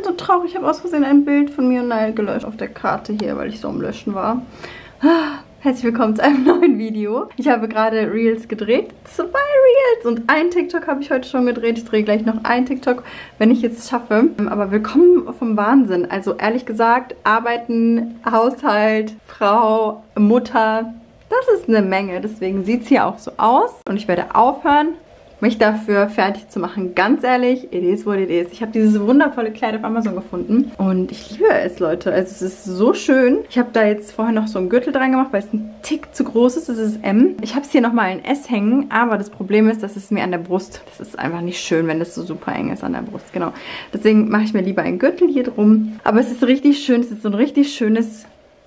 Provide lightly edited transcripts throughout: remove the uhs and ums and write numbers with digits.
so traurig. Ich habe aus Versehen ein Bild von mir und Nile gelöscht auf der Karte hier, weil ich so am Löschen war. Herzlich willkommen zu einem neuen Video. Ich habe gerade Reels gedreht. 2 Reels und ein TikTok habe ich heute schon gedreht. Ich drehe gleich noch ein TikTok, wenn ich es schaffe. Aber willkommen vom Wahnsinn. Also ehrlich gesagt, Arbeiten, Haushalt, Frau, Mutter, das ist eine Menge. Deswegen sieht es hier auch so aus. Und ich werde aufhören, mich dafür fertig zu machen. Ganz ehrlich, it is what it is. Ich habe dieses wundervolle Kleid auf Amazon gefunden und ich liebe es, Leute. Also es ist so schön. Ich habe da jetzt vorher noch so einen Gürtel dran gemacht, weil es ein Tick zu groß ist. Es ist M. Ich habe es hier nochmal in S hängen, aber das Problem ist, dass es mir an der Brust, das ist einfach nicht schön, wenn das so super eng ist an der Brust. Genau. Deswegen mache ich mir lieber einen Gürtel hier drum. Aber es ist richtig schön. Es ist so ein richtig schönes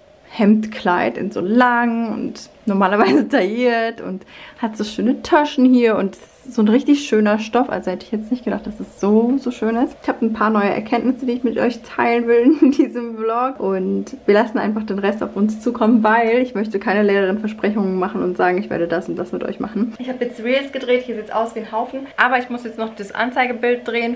Hemdkleid in so lang und normalerweise tailliert und hat so schöne Taschen hier und so ein richtig schöner Stoff. Also hätte ich jetzt nicht gedacht, dass es so schön ist. Ich habe ein paar neue Erkenntnisse, die ich mit euch teilen will in diesem Vlog. Und wir lassen einfach den Rest auf uns zukommen, weil ich möchte keine leeren Versprechungen machen und sagen, ich werde das und das mit euch machen. Ich habe jetzt Reels gedreht. Hier sieht es aus wie ein Haufen. Aber ich muss jetzt noch das Anzeigebild drehen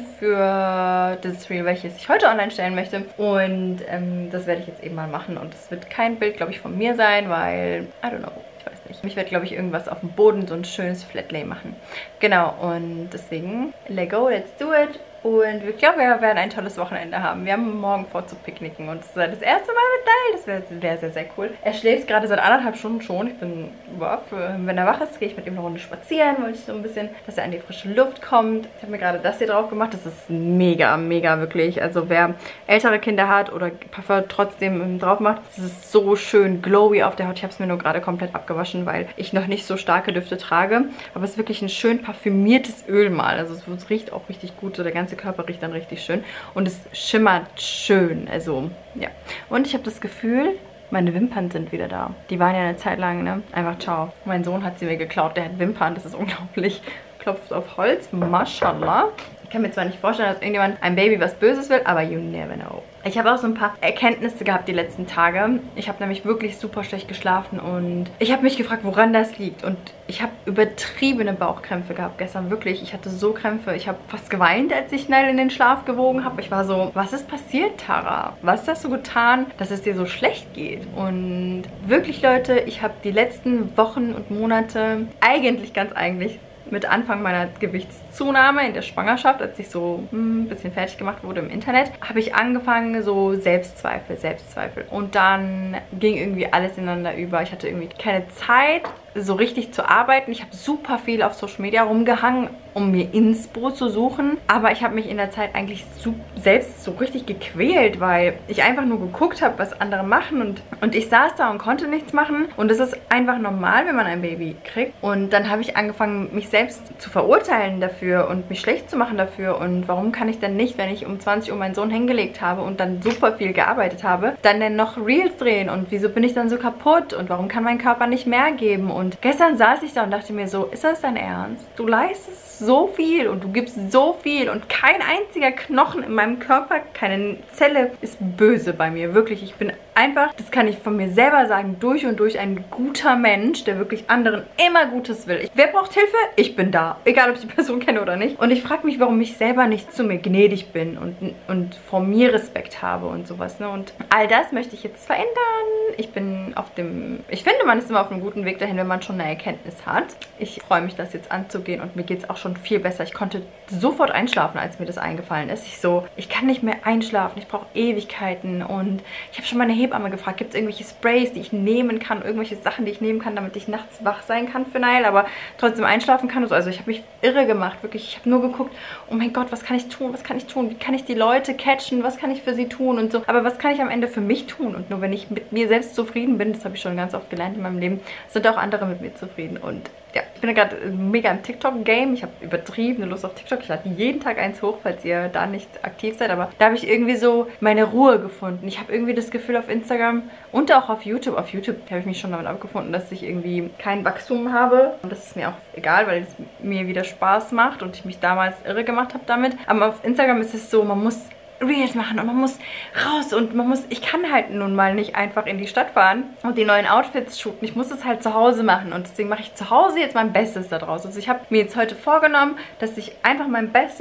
für das Reel, welches ich heute online stellen möchte. Und das werde ich jetzt eben mal machen. Und es wird kein Bild, glaube ich, von mir sein, weil, I don't know. Ich werde, glaube ich, irgendwas auf dem Boden, so ein schönes Flatlay machen. Genau, und deswegen, let's go, let's do it. Und ich glaube, wir werden ein tolles Wochenende haben. Wir haben morgen vor zu picknicken und das ist das erste Mal mit Nile. Das wäre sehr, sehr cool. Er schläft gerade seit 1,5 Stunden schon. Ich bin überhaupt, wenn er wach ist, gehe ich mit ihm eine Runde spazieren, wollte ich so ein bisschen, dass er an die frische Luft kommt. Ich habe mir gerade das hier drauf gemacht. Das ist mega, mega wirklich. Also wer ältere Kinder hat oder Parfum trotzdem drauf macht, das ist so schön glowy auf der Haut. Ich habe es mir nur gerade komplett abgewaschen, weil ich noch nicht so starke Düfte trage. Aber es ist wirklich ein schön parfümiertes Öl mal. Also es riecht auch richtig gut. So der ganze Körper riecht dann richtig schön und es schimmert schön, also ja. Und ich habe das Gefühl, meine Wimpern sind wieder da. Die waren ja eine Zeit lang, ne? Einfach ciao. Mein Sohn hat sie mir geklaut, der hat Wimpern, das ist unglaublich. Klopft auf Holz, mashallah. Ich kann mir zwar nicht vorstellen, dass irgendjemand einem Baby was Böses will, aber you never know. Ich habe auch so ein paar Erkenntnisse gehabt die letzten Tage. Ich habe nämlich wirklich super schlecht geschlafen und ich habe mich gefragt, woran das liegt. Und ich habe übertriebene Bauchkrämpfe gehabt gestern, wirklich. Ich hatte so Krämpfe. Ich habe fast geweint, als ich schnell in den Schlaf gewogen habe. Ich war so, was ist passiert, Tara? Was hast du getan, dass es dir so schlecht geht? Und wirklich, Leute, ich habe die letzten Wochen und Monate eigentlich mit Anfang meiner Gewichtszunahme in der Schwangerschaft, als ich so ein bisschen fertig gemacht wurde im Internet, habe ich angefangen so Selbstzweifel. Und dann ging irgendwie alles ineinander über. Ich hatte irgendwie keine Zeit, so richtig zu arbeiten. Ich habe super viel auf Social Media rumgehangen, um mir Inspo zu suchen. Aber ich habe mich in der Zeit eigentlich selbst so richtig gequält, weil ich einfach nur geguckt habe, was andere machen. Und ich saß da und konnte nichts machen. Und das ist einfach normal, wenn man ein Baby kriegt. Und dann habe ich angefangen, mich selbst zu verurteilen dafür und mich schlecht zu machen dafür. Und warum kann ich denn nicht, wenn ich um 20 Uhr meinen Sohn hingelegt habe und dann super viel gearbeitet habe, dann noch Reels drehen? Und wieso bin ich dann so kaputt? Und warum kann mein Körper nicht mehr geben? Und gestern saß ich da und dachte mir so, ist das dein Ernst? Du leistest so viel und du gibst so viel und kein einziger Knochen in meinem Körper, keine Zelle ist böse bei mir. Wirklich, ich bin einfach, das kann ich von mir selber sagen, durch und durch ein guter Mensch, der wirklich anderen immer Gutes will. Wer braucht Hilfe? Ich bin da. Egal, ob ich die Person kenne oder nicht. Und ich frage mich, warum ich selber nicht zu mir gnädig bin und vor mir Respekt habe und sowas. Ne? Und all das möchte ich jetzt verändern. Ich bin auf dem, ich finde, man ist immer auf einem guten Weg dahin, wenn man schon eine Erkenntnis hat. Ich freue mich, das jetzt anzugehen und mir geht es auch schon viel besser. Ich konnte sofort einschlafen, als mir das eingefallen ist. Ich kann nicht mehr einschlafen. Ich brauche Ewigkeiten und ich habe schon meine Hebamme gefragt, gibt es irgendwelche Sprays, die ich nehmen kann, irgendwelche Sachen, die ich nehmen kann, damit ich nachts wach sein kann für Nile, aber trotzdem einschlafen kann. Also ich habe mich irre gemacht, wirklich. Ich habe nur geguckt, oh mein Gott, was kann ich tun, was kann ich tun, wie kann ich die Leute catchen, was kann ich für sie tun und so. Aber was kann ich am Ende für mich tun? Und nur wenn ich mit mir selbst zufrieden bin, das habe ich schon ganz oft gelernt in meinem Leben, sind auch andere mit mir zufrieden. Und ja, ich bin gerade mega im TikTok-Game. Ich habe übertriebene Lust auf TikTok. Ich lade jeden Tag eins hoch, falls ihr da nicht aktiv seid. Aber da habe ich irgendwie so meine Ruhe gefunden. Ich habe irgendwie das Gefühl auf Instagram und auch auf YouTube. Auf YouTube habe ich mich schon damit abgefunden, dass ich irgendwie kein Wachstum habe. Und das ist mir auch egal, weil es mir wieder Spaß macht und ich mich damals irre gemacht habe damit. Aber auf Instagram ist es so, man muss Reels machen und man muss raus und ich kann halt nun mal nicht einfach in die Stadt fahren und die neuen Outfits shooten. Ich muss es halt zu Hause machen und deswegen mache ich zu Hause jetzt mein Bestes da draus. Also ich habe mir jetzt heute vorgenommen, dass ich einfach mein Bestes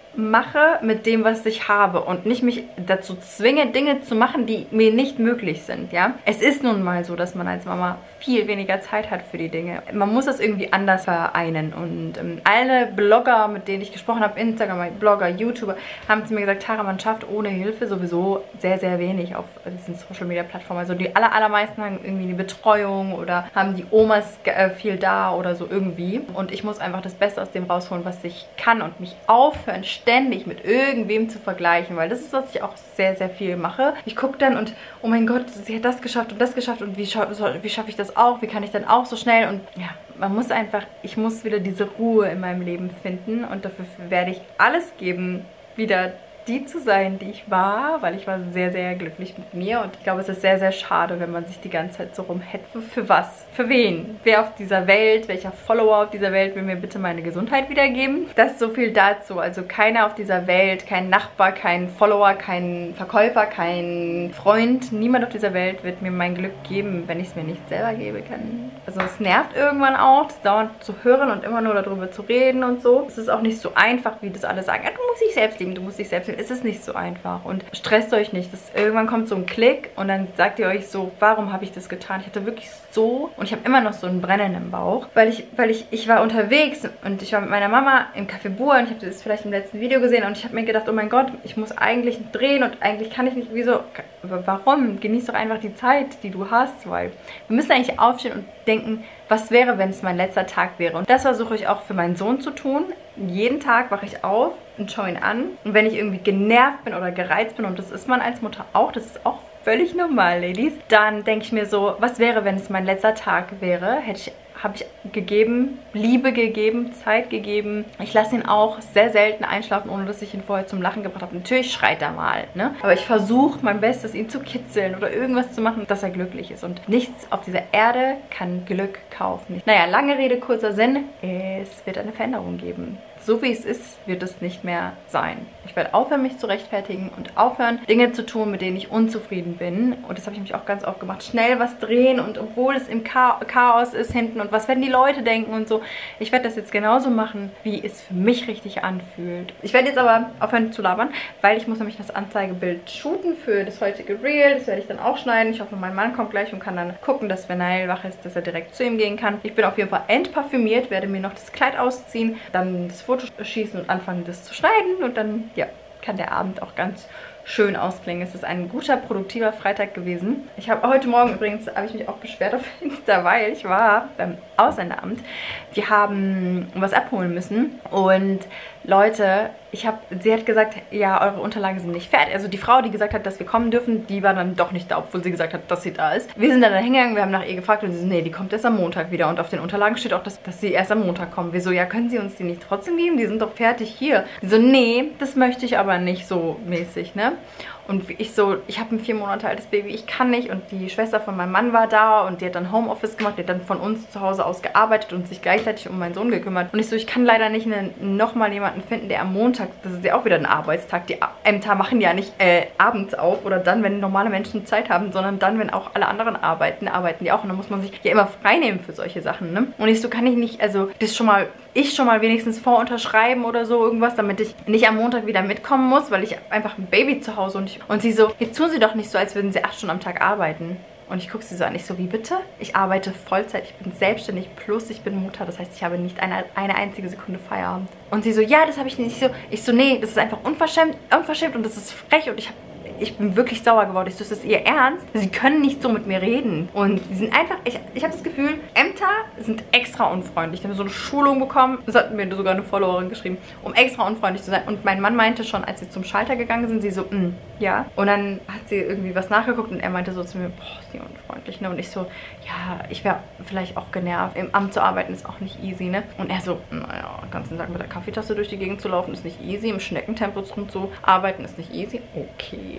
mache mit dem, was ich habe und nicht mich dazu zwinge, Dinge zu machen, die mir nicht möglich sind, ja. Es ist nun mal so, dass man als Mama viel weniger Zeit hat für die Dinge. Man muss das irgendwie anders vereinen und alle Blogger, mit denen ich gesprochen habe, Instagram, Blogger, YouTuber, haben zu mir gesagt, Tara, man schafft ohne Hilfe sowieso sehr, sehr wenig auf diesen Social-Media-Plattformen. Also die allermeisten haben irgendwie eine Betreuung oder haben die Omas viel da oder so irgendwie. Und ich muss einfach das Beste aus dem rausholen, was ich kann und mich aufhören, ständig mit irgendwem zu vergleichen, weil das ist, was ich auch sehr, sehr viel mache. Ich gucke dann und, oh mein Gott, sie hat das geschafft und wie schaffe ich das auch? Wie kann ich dann auch so schnell? Und ja, man muss einfach, ich muss wieder diese Ruhe in meinem Leben finden und dafür werde ich alles geben, wieder die zu sein, die ich war, weil ich war sehr, sehr glücklich mit mir und ich glaube, es ist sehr, sehr schade, wenn man sich die ganze Zeit so rumhetzt. Für was? Für wen? Wer auf dieser Welt, welcher Follower auf dieser Welt will mir bitte meine Gesundheit wiedergeben? Das ist so viel dazu. Also keiner auf dieser Welt, kein Nachbar, kein Follower, kein Verkäufer, kein Freund, niemand auf dieser Welt wird mir mein Glück geben, wenn ich es mir nicht selber geben kann. Also es nervt irgendwann auch, das dauernd zu hören und immer nur darüber zu reden und so. Es ist auch nicht so einfach, wie das alle sagen. Ja, du musst dich selbst lieben, du musst dich selbst lieben. Es ist nicht so einfach und stresst euch nicht. Irgendwann kommt so ein Klick und dann sagt ihr euch so, warum habe ich das getan? Ich hatte wirklich so, und ich habe immer noch so ein Brennen im Bauch, weil ich war unterwegs und ich war mit meiner Mama im Café Bur und ich habe das vielleicht im letzten Video gesehen und ich habe mir gedacht, oh mein Gott, ich muss eigentlich drehen und eigentlich kann ich nicht, wieso, warum? Genieß doch einfach die Zeit, die du hast, weil wir müssen eigentlich aufstehen und denken, was wäre, wenn es mein letzter Tag wäre? Und das versuche ich auch für meinen Sohn zu tun. Jeden Tag wache ich auf und schaue ihn an. Und wenn ich irgendwie genervt bin oder gereizt bin, und das ist man als Mutter auch, das ist auch völlig normal, Ladies, dann denke ich mir so, was wäre, wenn es mein letzter Tag wäre? Habe ich gegeben, Liebe gegeben, Zeit gegeben. Ich lasse ihn auch sehr selten einschlafen, ohne dass ich ihn vorher zum Lachen gebracht habe. Natürlich schreit er mal, ne? Aber ich versuche mein Bestes, ihn zu kitzeln oder irgendwas zu machen, dass er glücklich ist. Und nichts auf dieser Erde kann Glück kaufen. Naja, lange Rede, kurzer Sinn. Es wird eine Veränderung geben. So wie es ist, wird es nicht mehr sein. Ich werde aufhören, mich zu rechtfertigen und aufhören, Dinge zu tun, mit denen ich unzufrieden bin. Und das habe ich mich auch ganz oft gemacht. Schnell was drehen und obwohl es im Chaos ist hinten und was werden die Leute denken und so. Ich werde das jetzt genauso machen, wie es für mich richtig anfühlt. Ich werde jetzt aber aufhören zu labern, weil ich muss nämlich das Anzeigebild shooten für das heutige Reel. Das werde ich dann auch schneiden. Ich hoffe, mein Mann kommt gleich und kann dann gucken, dass wenn Nael wach ist, dass er direkt zu ihm gehen kann. Ich bin auf jeden Fall entparfümiert, werde mir noch das Kleid ausziehen, dann das Foto schießen und anfangen, das zu schneiden und dann, ja, kann der Abend auch ganz schön ausklingen. Es ist ein guter, produktiver Freitag gewesen. Ich habe heute Morgen übrigens, habe ich mich auch beschwert auf Insta, weil ich war beim Ausländeramt. Die haben was abholen müssen und Leute, sie hat gesagt, ja, eure Unterlagen sind nicht fertig. Also die Frau, die gesagt hat, dass wir kommen dürfen, die war dann doch nicht da, obwohl sie gesagt hat, dass sie da ist. Wir sind dann hingegangen, wir haben nach ihr gefragt und sie so, nee, die kommt erst am Montag wieder. Und auf den Unterlagen steht auch, dass sie erst am Montag kommen. Wir so, ja, können Sie uns die nicht trotzdem geben? Die sind doch fertig hier. Sie so, nee, das möchte ich aber nicht so mäßig, ne? Und ich so, ich habe ein 4 Monate altes Baby, ich kann nicht. Und die Schwester von meinem Mann war da und die hat dann Homeoffice gemacht, die hat dann von uns zu Hause aus gearbeitet und sich gleichzeitig um meinen Sohn gekümmert. Und ich so, ich kann leider nicht nochmal jemanden finden, der am Montag, das ist ja auch wieder ein Arbeitstag, die Ämter machen ja nicht abends auf oder dann, wenn normale Menschen Zeit haben, sondern dann, wenn auch alle anderen arbeiten die auch. Und dann muss man sich ja immer frei nehmen für solche Sachen, ne? Und ich so, kann ich nicht, also das schon mal wenigstens vorunterschreiben oder so irgendwas, damit ich nicht am Montag wieder mitkommen muss, weil ich einfach ein Baby zu Hause und sie so, jetzt tun Sie doch nicht so, als würden Sie 8 Stunden am Tag arbeiten. Und ich gucke sie so an, ich so, wie bitte? Ich arbeite Vollzeit, ich bin selbstständig, plus ich bin Mutter, das heißt, ich habe nicht eine einzige Sekunde Feierabend. Und sie so, ja, das habe ich nicht. Ich so, nee, das ist einfach unverschämt und das ist frech und ich bin wirklich sauer geworden. Ich so, ist das Ihr Ernst? Sie können nicht so mit mir reden. Und die sind einfach, ich habe das Gefühl, Ämter sind extra unfreundlich. Ich habe so eine Schulung bekommen, das hat mir sogar eine Followerin geschrieben, um extra unfreundlich zu sein. Und mein Mann meinte schon, als sie zum Schalter gegangen sind, sie so, ja. Und dann hat sie irgendwie was nachgeguckt und er meinte so zu mir, boah, ist die unfreundlich, ne? Und ich so, ja, ich wäre vielleicht auch genervt. Im Amt zu arbeiten ist auch nicht easy, ne? Und er so, naja, den ganzen Tag mit der Kaffeetasse durch die Gegend zu laufen ist nicht easy. Im Schneckentempo zu arbeiten ist nicht easy. Okay.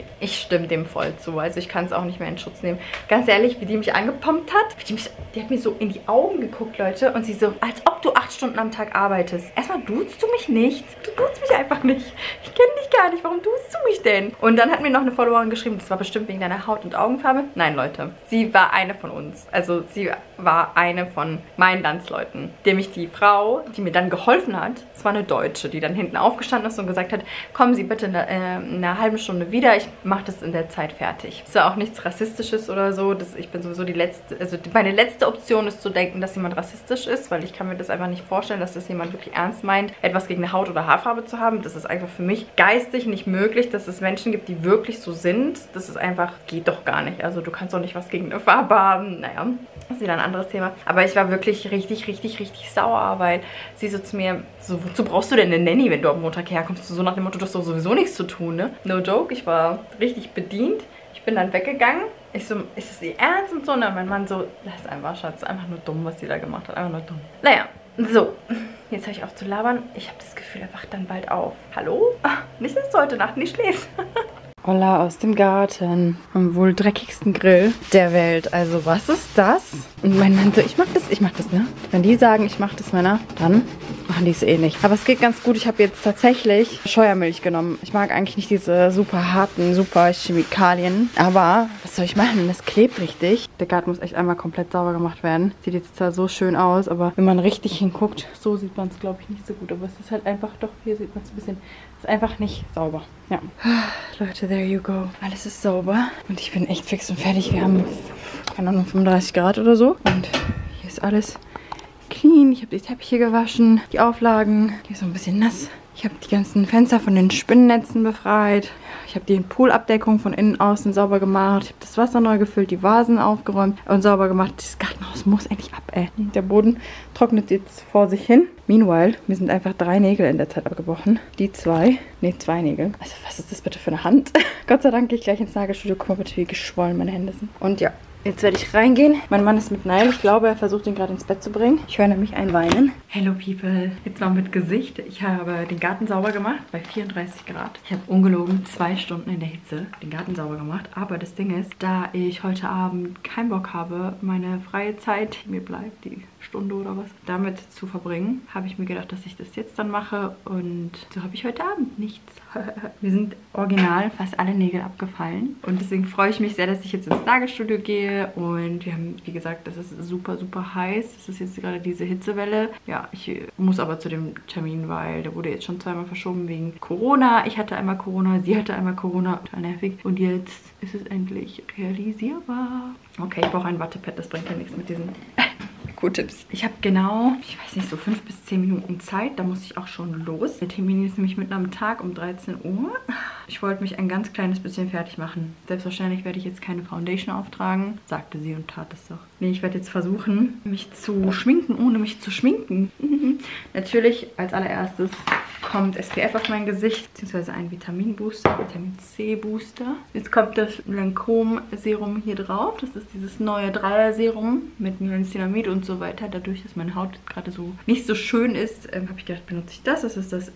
Ich stimme dem voll zu. Also ich kann es auch nicht mehr in Schutz nehmen. Ganz ehrlich, wie die mich angepumpt hat. Die hat mir so in die Augen geguckt, Leute. Und sie so, als ob du 8 Stunden am Tag arbeitest. Erstmal duzt du mich nicht. Du duzt mich einfach nicht. Ich kenne dich gar nicht. Warum duzt du mich denn? Und dann hat mir noch eine Followerin geschrieben, das war bestimmt wegen deiner Haut- und Augenfarbe. Nein, Leute. Sie war eine von uns. Also sie war eine von meinen Landsleuten. Nämlich die Frau, die mir dann geholfen hat, das war eine Deutsche, die dann hinten aufgestanden ist und gesagt hat, kommen Sie bitte in einer halben Stunde wieder. Ich mache das in der Zeit fertig. Es war auch nichts Rassistisches oder so. Ich bin sowieso die letzte, also meine letzte Option ist zu denken, dass jemand rassistisch ist, weil ich kann mir das einfach nicht vorstellen, dass das jemand wirklich ernst meint, etwas gegen eine Haut- oder Haarfarbe zu haben. Das ist einfach für mich geistig nicht möglich, dass es Menschen gibt, die wirklich so sind. Das ist einfach, geht doch gar nicht. Also du kannst doch nicht was gegen eine Farbe haben. Naja, das ist wieder ein anderes Thema. Aber ich war wirklich richtig, richtig, richtig sauer, weil sie so zu mir, so, wozu brauchst du denn eine Nanny, wenn du am Montag herkommst? So nach dem Motto, du hast doch sowieso nichts zu tun, ne? No joke, ich war richtig bedient. Ich bin dann weggegangen. Ich so, ist es ihr Ernst und so? Und dann mein Mann so, lass einfach, Schatz, einfach nur dumm, was sie da gemacht hat. Einfach nur dumm. Naja, so. Jetzt höre ich auf zu labern. Ich habe das Gefühl, er wacht dann bald auf. Hallo? Ach, nicht, dass du heute Nacht nicht schläfst. Holla aus dem Garten. Am wohl dreckigsten Grill der Welt. Also, was ist das? Und mein Mann so, ich mach das, ne? Wenn die sagen, ich mach das, Männer, dann machen die es eh nicht. Aber es geht ganz gut. Ich habe jetzt tatsächlich Scheuermilch genommen. Ich mag eigentlich nicht diese super harten, super Chemikalien. Aber was soll ich machen? Das klebt richtig. Der Garten muss echt einmal komplett sauber gemacht werden. Sieht jetzt zwar so schön aus, aber wenn man richtig hinguckt, so sieht man es, glaube ich, nicht so gut. Aber es ist halt einfach, doch, hier sieht man es ein bisschen, es ist einfach nicht sauber. Ja. Leute, there you go. Alles ist sauber. Und ich bin echt fix und fertig. Wir haben, keine Ahnung, 35 Grad oder so. Und hier ist alles clean. Ich habe die Teppiche gewaschen, die Auflagen. Hier ist so ein bisschen nass. Ich habe die ganzen Fenster von den Spinnennetzen befreit. Ich habe die Poolabdeckung von innen außen sauber gemacht. Ich habe das Wasser neu gefüllt, die Vasen aufgeräumt und sauber gemacht. Das Gartenhaus muss endlich ab, ey. Der Boden trocknet jetzt vor sich hin. Meanwhile, mir sind einfach 3 Nägel in der Zeit abgebrochen. Die 2 Nägel. Also was ist das bitte für eine Hand? Gott sei Dank gehe ich gleich ins Nagelstudio. Guck mal bitte, wie geschwollen meine Hände sind. Und ja. Jetzt werde ich reingehen. Mein Mann ist mit Nile. Ich glaube, er versucht ihn gerade ins Bett zu bringen. Ich höre nämlich ein Weinen. Hello people. Jetzt noch mit Gesicht. Ich habe den Garten sauber gemacht bei 34 Grad. Ich habe ungelogen 2 Stunden in der Hitze den Garten sauber gemacht. Aber das Ding ist, da ich heute Abend keinen Bock habe, meine freie Zeit, mir bleibt die Stunde oder was, damit zu verbringen, habe ich mir gedacht, dass ich das jetzt dann mache. Und so habe ich heute Abend nichts. Mir sind original fast alle Nägel abgefallen. Und deswegen freue ich mich sehr, dass ich jetzt ins Nagelstudio gehe. Und wir haben, wie gesagt, das ist super, super heiß. Das ist jetzt gerade diese Hitzewelle. Ja, ich muss aber zu dem Termin, weil der wurde jetzt schon 2-mal verschoben wegen Corona. Ich hatte einmal Corona, sie hatte einmal Corona. Total nervig. Und jetzt ist es endlich realisierbar. Okay, ich brauche ein Wattepad. Das bringt ja nichts mit diesen Q-Tips. Ich habe genau, ich weiß nicht, so 5 bis 10 Minuten Zeit. Da muss ich auch schon los. Der Termin ist nämlich mitten am Tag um 13 Uhr. Ich wollte mich ein ganz kleines bisschen fertig machen. Selbstverständlich werde ich jetzt keine Foundation auftragen, sagte sie und tat es doch. Nee, ich werde jetzt versuchen, mich zu schminken, ohne mich zu schminken. Natürlich als allererstes kommt SPF auf mein Gesicht, beziehungsweise ein Vitamin-Booster, Vitamin C-Booster. Jetzt kommt das Lancôme-Serum hier drauf. Das ist dieses neue Dreier-Serum mit Niacinamid und so weiter. Dadurch, dass meine Haut gerade so nicht so schön ist, habe ich gedacht, benutze ich das. Das ist das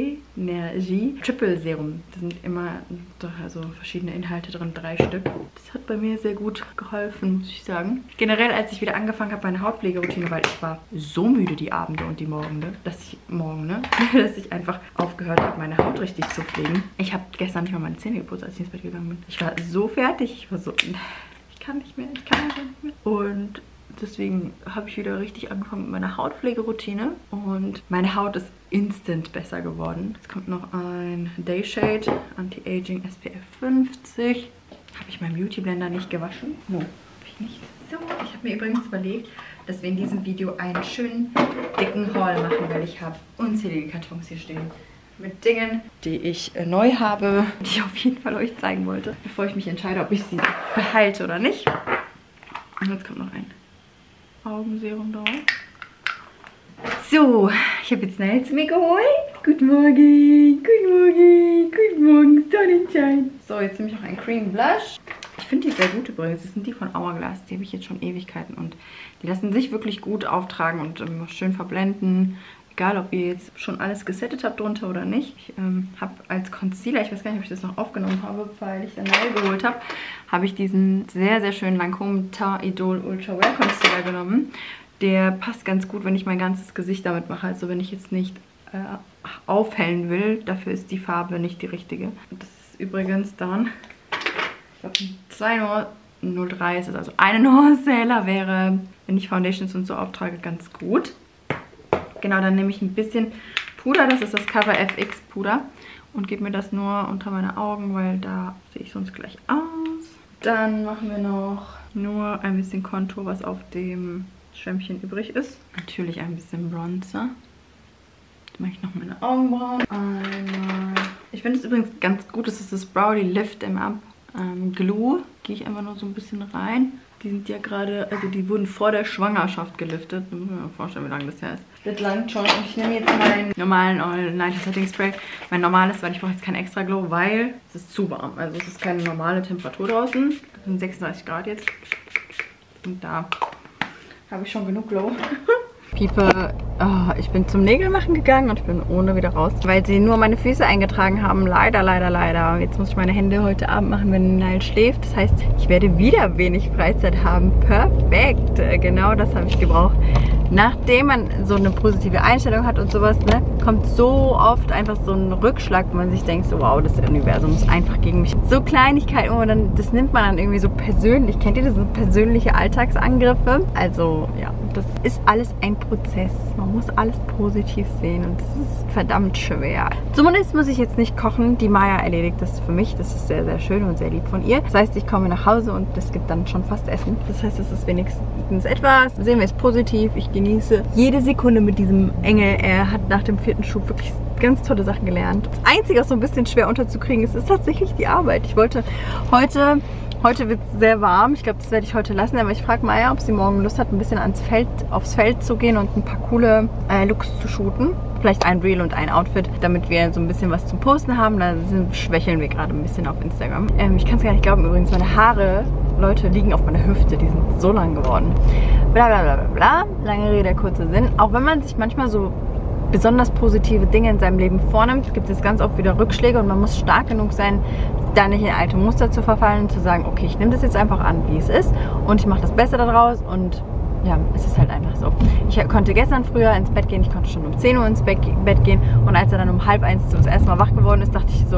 Renergie Triple Serum. Da sind immer also verschiedene Inhalte drin, 3 Stück. Das hat bei mir sehr gut geholfen, muss ich sagen. Generell, als ich wieder angefangen habe, meine Hautpflegeroutine, weil ich war so müde die Abende und die Morgen, dass ich einfach aufgehört habe, meine Haut richtig zu pflegen. Ich habe gestern nicht mal meine Zähne geputzt, als ich ins Bett gegangen bin. Ich war so fertig. Ich war so, ich kann nicht mehr, ich kann einfach nicht mehr. Und deswegen habe ich wieder richtig angefangen mit meiner Hautpflegeroutine. Und meine Haut ist instant besser geworden. Jetzt kommt noch ein Day Shade Anti-Aging SPF 50. Habe ich meinen Beauty Blender nicht gewaschen? No, habe ich nicht. So, ich habe mir übrigens überlegt, dass wir in diesem Video einen schönen dicken Haul machen, weil ich habe unzählige Kartons hier stehen mit Dingen, die ich neu habe, die ich auf jeden Fall euch zeigen wollte, bevor ich mich entscheide, ob ich sie behalte oder nicht. Und jetzt kommt noch ein Augenserum drauf. So, ich habe jetzt Nile zu mir geholt. Guten Morgen, guten Morgen, guten Morgen, Sonnenschein. So, jetzt nehme ich noch einen Cream Blush. Ich finde die sehr gut übrigens. Das sind die von Hourglass. Die habe ich jetzt schon Ewigkeiten und die lassen sich wirklich gut auftragen und schön verblenden. Egal, ob ihr jetzt schon alles gesettet habt drunter oder nicht. Ich habe als Concealer, ich weiß gar nicht, ob ich das noch aufgenommen habe, weil ich den Nail geholt habe, habe ich diesen sehr, sehr schönen Lancôme Teint Idol Ultra Wear Concealer genommen. Der passt ganz gut, wenn ich mein ganzes Gesicht damit mache. Also wenn ich jetzt nicht aufhellen will, dafür ist die Farbe nicht die richtige. Das ist übrigens dann, ich glaube, 2,03 ist es. Also eine Nuance heller wäre, wenn ich Foundations und so auftrage, ganz gut. Genau, dann nehme ich ein bisschen Puder, das ist das Cover FX Puder, und gebe mir das nur unter meine Augen, weil da sehe ich sonst gleich aus. Dann machen wir noch nur ein bisschen Kontur, was auf dem Schwämmchen übrig ist. Natürlich ein bisschen Bronzer. Jetzt mache ich noch meine Augenbrauen. Einmal. Ich finde es übrigens ganz gut, das ist das Brownie Lift Em Up Glue. Gehe ich einfach nur so ein bisschen rein. Die sind ja gerade, also die wurden vor der Schwangerschaft geliftet. Da muss man mir vorstellen, wie lange das her ist. Das langt schon. Und ich nehme jetzt meinen normalen All Night Setting Spray. Mein normales, weil ich brauche jetzt kein extra Glow, weil es ist zu warm. Also es ist keine normale Temperatur draußen. Es sind 36 Grad jetzt. Und da habe ich schon genug Glow. Piepe, oh, ich bin zum Nägelmachen gegangen und ich bin ohne wieder raus, weil sie nur meine Füße eingetragen haben. Leider, leider, leider. Jetzt muss ich meine Hände heute Abend machen, wenn Nile schläft. Das heißt, ich werde wieder wenig Freizeit haben. Perfekt. Genau das habe ich gebraucht. Nachdem man so eine positive Einstellung hat und sowas, ne, kommt so oft einfach so ein Rückschlag, wo man sich denkt, so wow, das Universum ist einfach gegen mich. So Kleinigkeiten, und dann, das nimmt man dann irgendwie so persönlich. Kennt ihr das? So persönliche Alltagsangriffe? Also, ja, das ist alles ein Prozess. Man muss alles positiv sehen und das ist verdammt schwer. Zumindest muss ich jetzt nicht kochen. Die Maya erledigt das für mich. Das ist sehr, sehr schön und sehr lieb von ihr. Das heißt, ich komme nach Hause und es gibt dann schon fast Essen. Das heißt, es ist wenigstens etwas. Sehen wir es positiv. Ich genieße jede Sekunde mit diesem Engel. Er hat nach dem 4. Schub wirklich ganz tolle Sachen gelernt. Das Einzige, was so ein bisschen schwer unterzukriegen ist, ist tatsächlich die Arbeit. Ich wollte heute wird es sehr warm. Ich glaube, das werde ich heute lassen. Aber ich frage Maya, ob sie morgen Lust hat, ein bisschen aufs Feld zu gehen und ein paar coole Looks zu shooten. Vielleicht ein Reel und ein Outfit, damit wir so ein bisschen was zum Posten haben. Da schwächeln wir gerade ein bisschen auf Instagram. Ich kann es gar nicht glauben. Übrigens, meine Haare, Leute, liegen auf meiner Hüfte. Die sind so lang geworden. Bla bla bla bla bla. Lange Rede, kurzer Sinn. Auch wenn man sich manchmal so besonders positive Dinge in seinem Leben vornimmt, gibt es ganz oft wieder Rückschläge und man muss stark genug sein, da nicht in alte Muster zu verfallen und zu sagen, okay, ich nehme das jetzt einfach an, wie es ist und ich mache das Beste daraus und ja, es ist halt einfach so. Ich konnte gestern früher ins Bett gehen, ich konnte schon um 10 Uhr ins Bett gehen und als er dann um 12:30 das erste Mal wach geworden ist, dachte ich so,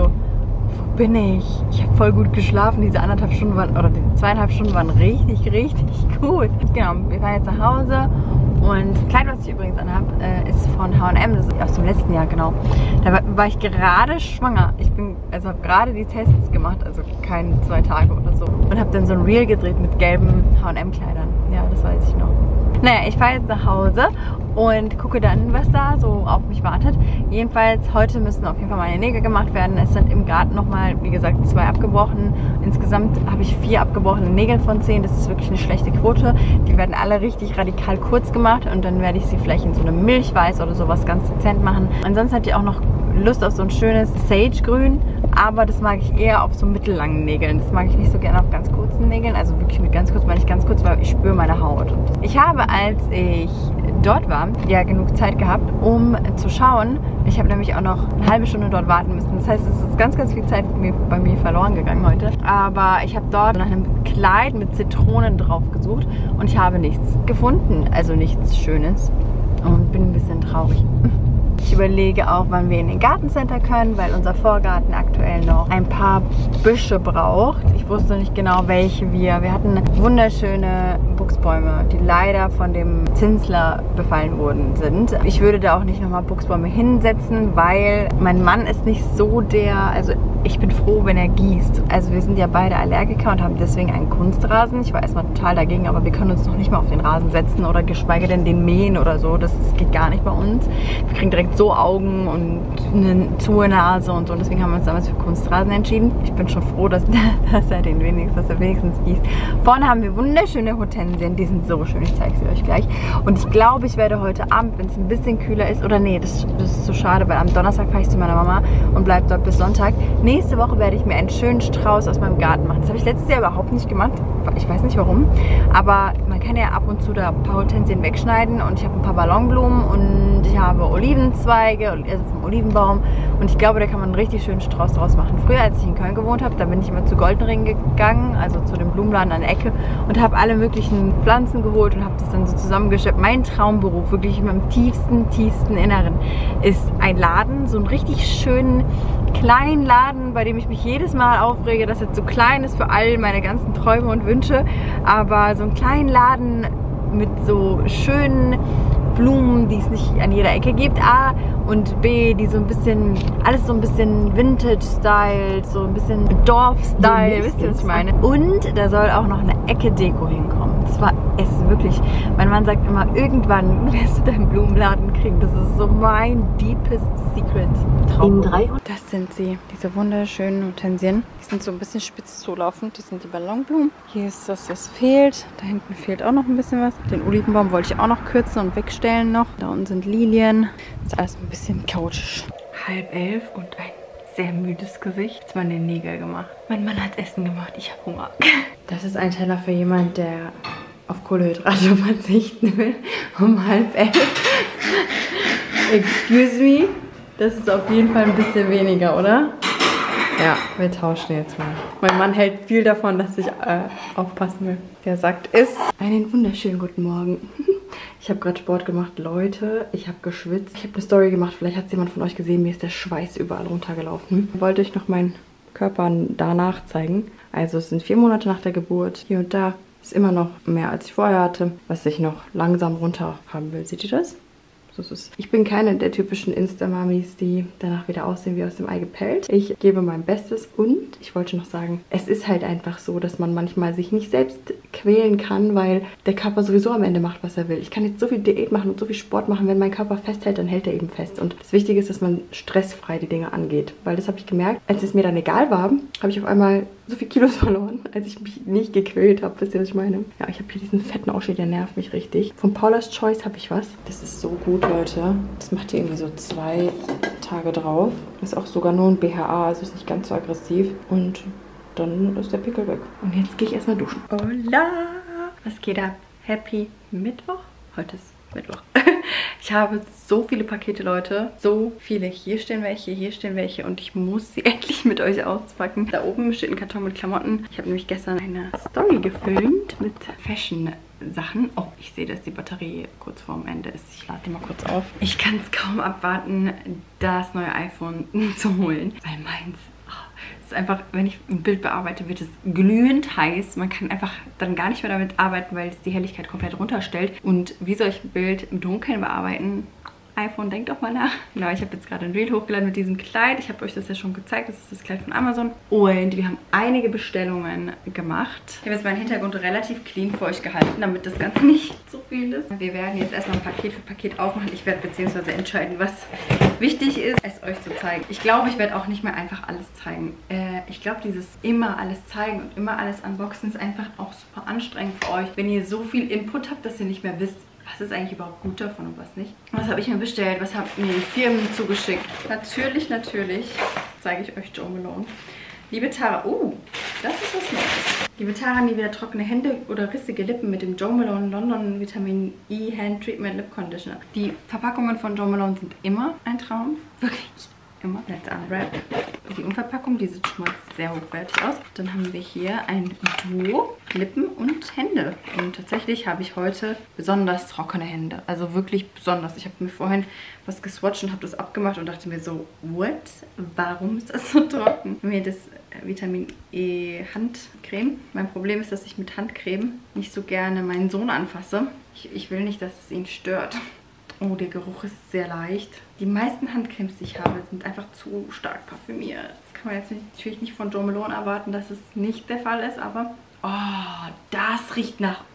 wo bin ich? Ich habe voll gut geschlafen, diese 1,5 Stunden waren, oder diese 2,5 Stunden waren richtig, richtig gut. Genau, wir fahren jetzt nach Hause. Und das Kleid, was ich übrigens anhabe, ist von H&M, das ist aus dem letzten Jahr, genau. Da war ich gerade schwanger. Habe gerade die Tests gemacht, also keine 2 Tage oder so. Und habe dann so ein Reel gedreht mit gelben H&M-Kleidern. Ja, das weiß ich noch. Naja, ich fahre jetzt nach Hause und gucke dann, was da so auf mich wartet. Jedenfalls, heute müssen auf jeden Fall meine Nägel gemacht werden. Es sind im Garten nochmal, wie gesagt, 2 abgebrochen. Insgesamt habe ich 4 abgebrochene Nägel von 10. Das ist wirklich eine schlechte Quote. Die werden alle richtig radikal kurz gemacht und dann werde ich sie vielleicht in so einem Milchweiß oder sowas ganz dezent machen. Ansonsten hatte ich auch noch Lust auf so ein schönes Sage-Grün, aber das mag ich eher auf so mittellangen Nägeln. Das mag ich nicht so gerne auf ganz kurzen Nägeln, also wirklich mit ganz kurz, meine ich ganz kurz, weil ich spüre meine Haut. Und ich habe, als ich dort war, ja genug Zeit gehabt, um zu schauen. Ich habe nämlich auch noch eine halbe Stunde dort warten müssen. Das heißt, es ist ganz, ganz viel Zeit bei mir verloren gegangen heute. Aber ich habe dort nach einem Kleid mit Zitronen drauf gesucht und ich habe nichts gefunden, also nichts Schönes und bin ein bisschen traurig. Ich überlege auch, wann wir in den Gartencenter können, weil unser Vorgarten aktuell noch ein paar Büsche braucht. Ich wusste nicht genau, welche wir. Wir hatten wunderschöne Buchsbäume, die leider von dem Zinsler befallen worden sind. Ich würde da auch nicht nochmal Buchsbäume hinsetzen, weil mein Mann ist nicht so also ich bin froh, wenn er gießt. Also wir sind ja beide Allergiker und haben deswegen einen Kunstrasen. Ich war erstmal total dagegen, aber wir können uns noch nicht mal auf den Rasen setzen oder geschweige denn den mähen oder so. Das geht gar nicht bei uns. Wir kriegen direkt so Augen und eine zu Nase und so. Und deswegen haben wir uns damals für Kunstrasen entschieden. Ich bin schon froh, dass er wenigstens gießt. Vorne haben wir wunderschöne Hortensien. Hortensien. Die sind so schön, ich zeige sie euch gleich. Und ich glaube, ich werde heute Abend, wenn es ein bisschen kühler ist, oder nee, das ist so schade, weil am Donnerstag fahre ich zu meiner Mama und bleibe dort bis Sonntag. Nächste Woche werde ich mir einen schönen Strauß aus meinem Garten machen. Das habe ich letztes Jahr überhaupt nicht gemacht. Ich weiß nicht warum, aber man kann ja ab und zu da ein paar Hortensien wegschneiden und ich habe ein paar Ballonblumen und ich habe Olivenzweige, also vom Olivenbaum, und ich glaube, da kann man einen richtig schönen Strauß draus machen. Früher, als ich in Köln gewohnt habe, da bin ich immer zu Goldenring gegangen, also zu dem Blumenladen an der Ecke, und habe alle möglichen Pflanzen geholt und habe das dann so zusammengeschleppt. Mein Traumberuf, wirklich in meinem tiefsten Inneren, ist ein Laden, so einen richtig schönen kleinen Laden, bei dem ich mich jedes Mal aufrege, dass er zu klein ist für all meine ganzen Träume und Wünsche, aber so einen kleinen Laden mit so schönen Blumen, die es nicht an jeder Ecke gibt, A, und B, die so ein bisschen, alles so ein bisschen Vintage-Style, so ein bisschen Dorf-Style, wisst ihr, was ich meine? Und da soll auch noch eine Ecke Deko hinkommen. Das war es wirklich. Mein Mann sagt immer, irgendwann wirst du deinen Blumenladen kriegen. Das ist so mein deepest secret Traum. Das sind sie, diese wunderschönen Hortensien. Die sind so ein bisschen spitz zulaufend. Das sind die Ballonblumen. Hier ist das, was fehlt. Da hinten fehlt auch noch ein bisschen was. Den Olivenbaum wollte ich auch noch kürzen und wegstellen noch. Da unten sind Lilien. Das ist alles ein bisschen chaotisch. 10:30 und ein sehr müdes Gesicht. Jetzt mal den Nägel gemacht. Mein Mann hat Essen gemacht. Ich habe Hunger. Das ist ein Teller für jemand, der auf Kohlenhydrate verzichten will. Um 10:30. Excuse me. Das ist auf jeden Fall ein bisschen weniger, oder? Ja, wir tauschen jetzt mal. Mein Mann hält viel davon, dass ich aufpassen will. Der sagt es. Einen wunderschönen guten Morgen. Ich habe gerade Sport gemacht, Leute. Ich habe geschwitzt. Ich habe eine Story gemacht. Vielleicht hat es jemand von euch gesehen. Mir ist der Schweiß überall runtergelaufen. Ich wollte euch noch meinen Körper danach zeigen. Also es sind 4 Monate nach der Geburt. Hier und da ist immer noch mehr, als ich vorher hatte, was ich noch langsam runter haben will. Seht ihr das? So ist es. Ich bin keine der typischen Insta-Mamis, die danach wieder aussehen wie aus dem Ei gepellt. Ich gebe mein Bestes und ich wollte noch sagen, es ist halt einfach so, dass man manchmal sich nicht selbst quälen kann, weil der Körper sowieso am Ende macht, was er will. Ich kann jetzt so viel Diät machen und so viel Sport machen. Wenn mein Körper festhält, dann hält er eben fest. Und das Wichtige ist, dass man stressfrei die Dinge angeht. Weil das habe ich gemerkt, als es mir dann egal war, habe ich auf einmal so viel Kilos verloren, als ich mich nicht gequält habe. Wisst ihr, was ich meine? Ja, ich habe hier diesen fetten Ausschnitt, der nervt mich richtig. Von Paula's Choice habe ich was. Das ist so gut, Leute. Das macht ihr irgendwie so 2 Tage drauf. Ist auch sogar nur ein BHA, also ist nicht ganz so aggressiv. Und dann ist der Pickel weg. Und jetzt gehe ich erstmal duschen. Hola! Was geht ab? Happy Mittwoch? Heute ist Mittwoch. Ich habe so viele Pakete, Leute. So viele. Hier stehen welche, hier stehen welche. Und ich muss sie endlich mit euch auspacken. Da oben steht ein Karton mit Klamotten. Ich habe nämlich gestern eine Story gefilmt mit Fashion-Sachen. Oh, ich sehe, dass die Batterie kurz vorm Ende ist. Ich lade die mal kurz auf. Ich kann es kaum abwarten, das neue iPhone zu holen. Weil meins... Es ist einfach, wenn ich ein Bild bearbeite, wird es glühend heiß. Man kann einfach dann gar nicht mehr damit arbeiten, weil es die Helligkeit komplett runterstellt. Und wie soll ich ein Bild im Dunkeln bearbeiten? iPhone, denkt doch mal nach. Genau, ich habe jetzt gerade ein Reel hochgeladen mit diesem Kleid. Ich habe euch das ja schon gezeigt. Das ist das Kleid von Amazon. Und wir haben einige Bestellungen gemacht. Ich habe jetzt meinen Hintergrund relativ clean für euch gehalten, damit das Ganze nicht so viel ist. Wir werden jetzt erstmal Paket für Paket aufmachen. Ich werde beziehungsweise entscheiden, was wichtig ist, es euch zu zeigen. Ich glaube, ich werde auch nicht mehr einfach alles zeigen. Ich glaube, dieses immer alles zeigen und immer alles unboxen ist einfach auch super anstrengend für euch, wenn ihr so viel Input habt, dass ihr nicht mehr wisst, was ist eigentlich überhaupt gut davon und was nicht. Was habe ich mir bestellt? Was haben mir die Firmen zugeschickt? Natürlich zeige ich euch Jo Malone. Liebe Tara, das ist was Neues. Liebe Tara, nie wieder trockene Hände oder rissige Lippen mit dem Jo Malone London Vitamin E Hand Treatment Lip Conditioner. Die Verpackungen von Jo Malone sind immer ein Traum. Wirklich immer. Let's unwrap. Die Umverpackung, die sieht schon mal sehr hochwertig aus. Dann haben wir hier ein Duo Lippen und Hände. Und tatsächlich habe ich heute besonders trockene Hände. Also wirklich besonders. Ich habe mir vorhin was geswatcht und habe das abgemacht und dachte mir so, what? Warum ist das so trocken? Mir das Vitamin E Handcreme. Mein Problem ist, dass ich mit Handcreme nicht so gerne meinen Sohn anfasse. Ich will nicht, dass es ihn stört. Oh, der Geruch ist sehr leicht. Die meisten Handcremes, die ich habe, sind einfach zu stark parfümiert. Das kann man jetzt natürlich nicht von Jo Malone erwarten, dass es nicht der Fall ist, aber... Oh, das riecht nach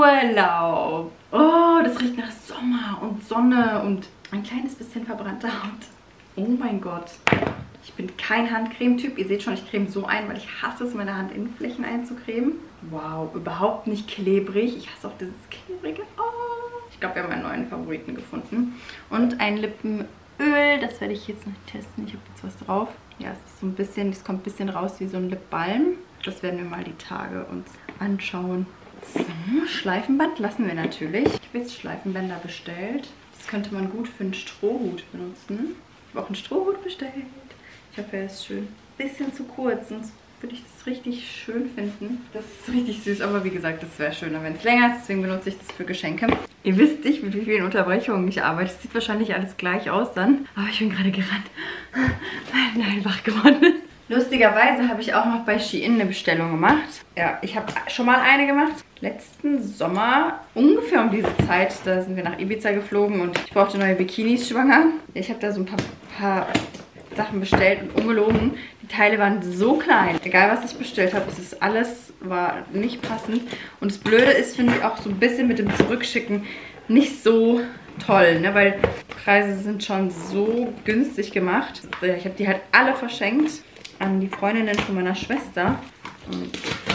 Urlaub. Oh, das riecht nach Sommer und Sonne und ein kleines bisschen verbrannte Haut. Oh mein Gott. Ich bin kein Handcreme-Typ. Ihr seht schon, ich creme so ein, weil ich hasse es, meine Handinnenflächen einzucremen. Wow, überhaupt nicht klebrig. Ich hasse auch dieses klebrige. Oh. Ich glaube, wir haben einen neuen Favoriten gefunden. Und ein Lippenöl, das werde ich jetzt noch testen. Ich habe jetzt was drauf. Ja, es ist so ein bisschen, es kommt ein bisschen raus wie so ein Lipbalm. Das werden wir mal die Tage uns anschauen. So, Schleifenband lassen wir natürlich. Ich habe jetzt Schleifenbänder bestellt. Das könnte man gut für einen Strohhut benutzen. Ich habe auch einen Strohhut bestellt. Ich hoffe, er ist schön. Bisschen zu kurz, sonst würde ich das richtig schön finden. Das ist richtig süß, aber wie gesagt, das wäre schöner, wenn es länger ist. Deswegen benutze ich das für Geschenke. Ihr wisst nicht, mit wie vielen Unterbrechungen ich arbeite. Es sieht wahrscheinlich alles gleich aus dann. Aber ich bin gerade gerannt, weil Nein wach geworden ist. Lustigerweise habe ich auch noch bei Shein eine Bestellung gemacht. Ja, ich habe schon mal eine gemacht. Letzten Sommer, ungefähr um diese Zeit, da sind wir nach Ibiza geflogen und ich brauchte neue Bikinis schwanger. Ich habe da so ein paar Sachen bestellt und ungelogen. Die Teile waren so klein. Egal, was ich bestellt habe, es ist alles, war nicht passend. Und das Blöde ist, finde ich, auch so ein bisschen mit dem Zurückschicken nicht so toll, ne? Weil Preise sind schon so günstig gemacht. Ich habe die halt alle verschenkt an die Freundinnen von meiner Schwester. Und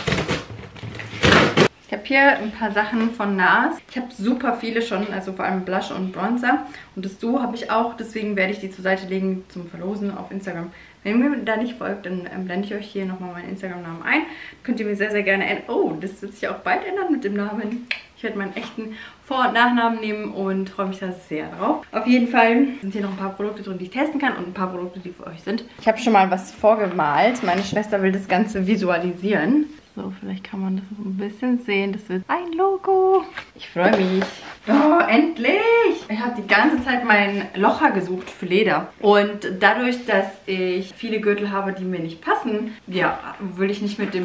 ich habe hier ein paar Sachen von NARS. Ich habe super viele schon, also vor allem Blush und Bronzer. Und das Duo habe ich auch, deswegen werde ich die zur Seite legen zum Verlosen auf Instagram. Wenn ihr mir da nicht folgt, dann blende ich euch hier nochmal meinen Instagram-Namen ein. Könnt ihr mir sehr, sehr gerne ändern. Oh, das wird sich auch bald ändern mit dem Namen. Ich werde meinen echten Vor- und Nachnamen nehmen und freue mich da sehr drauf. Auf jeden Fall sind hier noch ein paar Produkte drin, die ich testen kann und ein paar Produkte, die für euch sind. Ich habe schon mal was vorgemalt. Meine Schwester will das Ganze visualisieren. So, vielleicht kann man das so ein bisschen sehen. Das wird ein Logo. Ich freue mich. Oh, endlich! Ich habe die ganze Zeit meinen Locher gesucht für Leder. Und dadurch, dass ich viele Gürtel habe, die mir nicht passen, ja, will ich nicht mit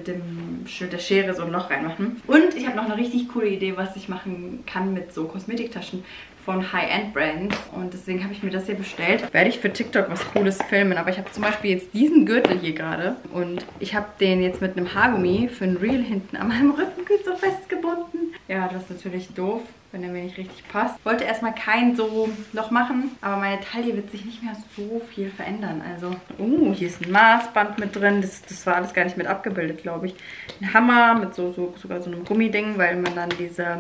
der Schere so ein Loch reinmachen. Und ich habe noch eine richtig coole Idee, was ich machen kann mit so Kosmetiktaschen von High-End-Brands. Und deswegen habe ich mir das hier bestellt. Werde ich für TikTok was Cooles filmen. Aber ich habe zum Beispiel jetzt diesen Gürtel hier gerade. Und ich habe den jetzt mit einem Haargummi für ein Reel hinten an meinem Rücken so festgebunden. Ja, das ist natürlich doof, wenn er mir nicht richtig passt. Ich wollte erstmal kein so Loch machen, aber meine Taille wird sich nicht mehr so viel verändern. Also, hier ist ein Maßband mit drin. Das war alles gar nicht mit abgebildet, glaube ich. Ein Hammer mit sogar so einem Gummiding, weil man dann diese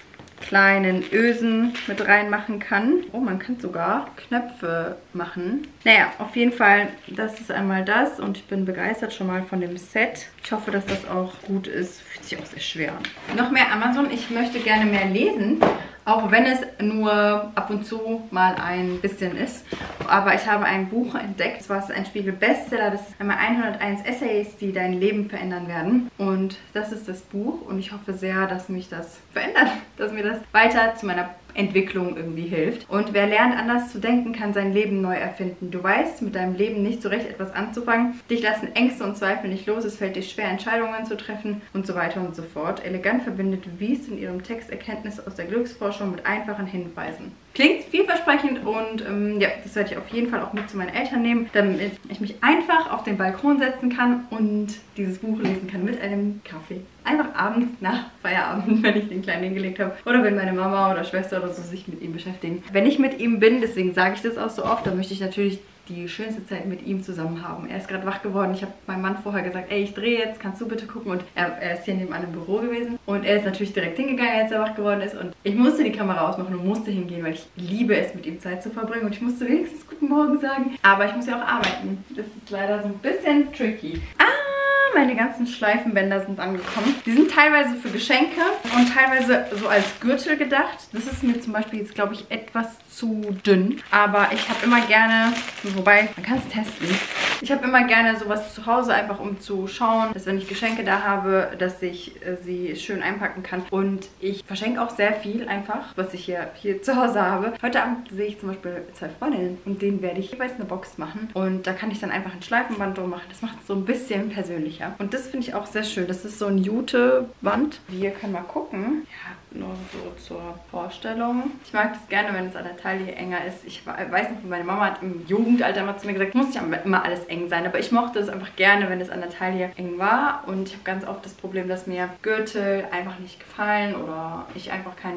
kleinen Ösen mit reinmachen kann. Oh, man kann sogar Knöpfe machen. Naja, auf jeden Fall, das ist einmal das und ich bin begeistert schon mal von dem Set. Ich hoffe, dass das auch gut ist. Fühlt sich auch sehr schwer an. Noch mehr Amazon. Ich möchte gerne mehr lesen, auch wenn es nur ab und zu mal ein bisschen ist. Aber ich habe ein Buch entdeckt. Das war ein Spiegel-Bestseller. Das ist einmal 101 Essays, die dein Leben verändern werden. Und das ist das Buch. Und ich hoffe sehr, dass mich das verändert. Dass mir das weiter zu meiner Entwicklung irgendwie hilft. Und wer lernt, anders zu denken, kann sein Leben neu erfinden. Du weißt mit deinem Leben nicht so recht etwas anzufangen. Dich lassen Ängste und Zweifel nicht los. Es fällt dir schwer, Entscheidungen zu treffen und so weiter und so fort. Elegant verbindet Wies in ihrem Text Erkenntnisse aus der Glücksforschung mit einfachen Hinweisen. Klingt vielversprechend und ja, das werde ich auf jeden Fall auch mit zu meinen Eltern nehmen, damit ich mich einfach auf den Balkon setzen kann und dieses Buch lesen kann mit einem Kaffee. Einfach abends nach Feierabend, wenn ich den Kleinen hingelegt habe. Oder wenn meine Mama oder Schwester oder so sich mit ihm beschäftigen. Wenn ich mit ihm bin, deswegen sage ich das auch so oft, dann möchte ich natürlich die schönste Zeit mit ihm zusammen haben. Er ist gerade wach geworden. Ich habe meinem Mann vorher gesagt, ey, ich drehe jetzt, kannst du bitte gucken? Und er ist hier nebenan im Büro gewesen. Und er ist natürlich direkt hingegangen, als er wach geworden ist. Und ich musste die Kamera ausmachen und musste hingehen, weil ich liebe es, mit ihm Zeit zu verbringen. Und ich musste wenigstens guten Morgen sagen. Aber ich muss ja auch arbeiten. Das ist leider so ein bisschen tricky. Meine ganzen Schleifenbänder sind angekommen. Die sind teilweise für Geschenke und teilweise so als Gürtel gedacht. Das ist mir zum Beispiel jetzt, glaube ich, etwas zu dünn. Aber ich habe immer gerne, wobei, man kann es testen. Ich habe immer gerne sowas zu Hause, einfach um zu schauen, dass wenn ich Geschenke da habe, dass ich sie schön einpacken kann. Und ich verschenke auch sehr viel einfach, was ich hier zu Hause habe. Heute Abend sehe ich zum Beispiel 2 Freundinnen und denen werde ich jeweils eine Box machen. Und da kann ich dann einfach ein Schleifenband drum machen. Das macht es so ein bisschen persönlicher. Und das finde ich auch sehr schön. Das ist so ein Jute-Band. Wir können mal gucken. Ja, nur so zur Vorstellung. Ich mag das gerne, wenn es an der Taille enger ist. Ich weiß noch, meine Mama hat im Jugendalter mal zu mir gesagt, muss nicht immer alles eng sein. Aber ich mochte es einfach gerne, wenn es an der Taille eng war. Und ich habe ganz oft das Problem, dass mir Gürtel einfach nicht gefallen oder ich einfach keine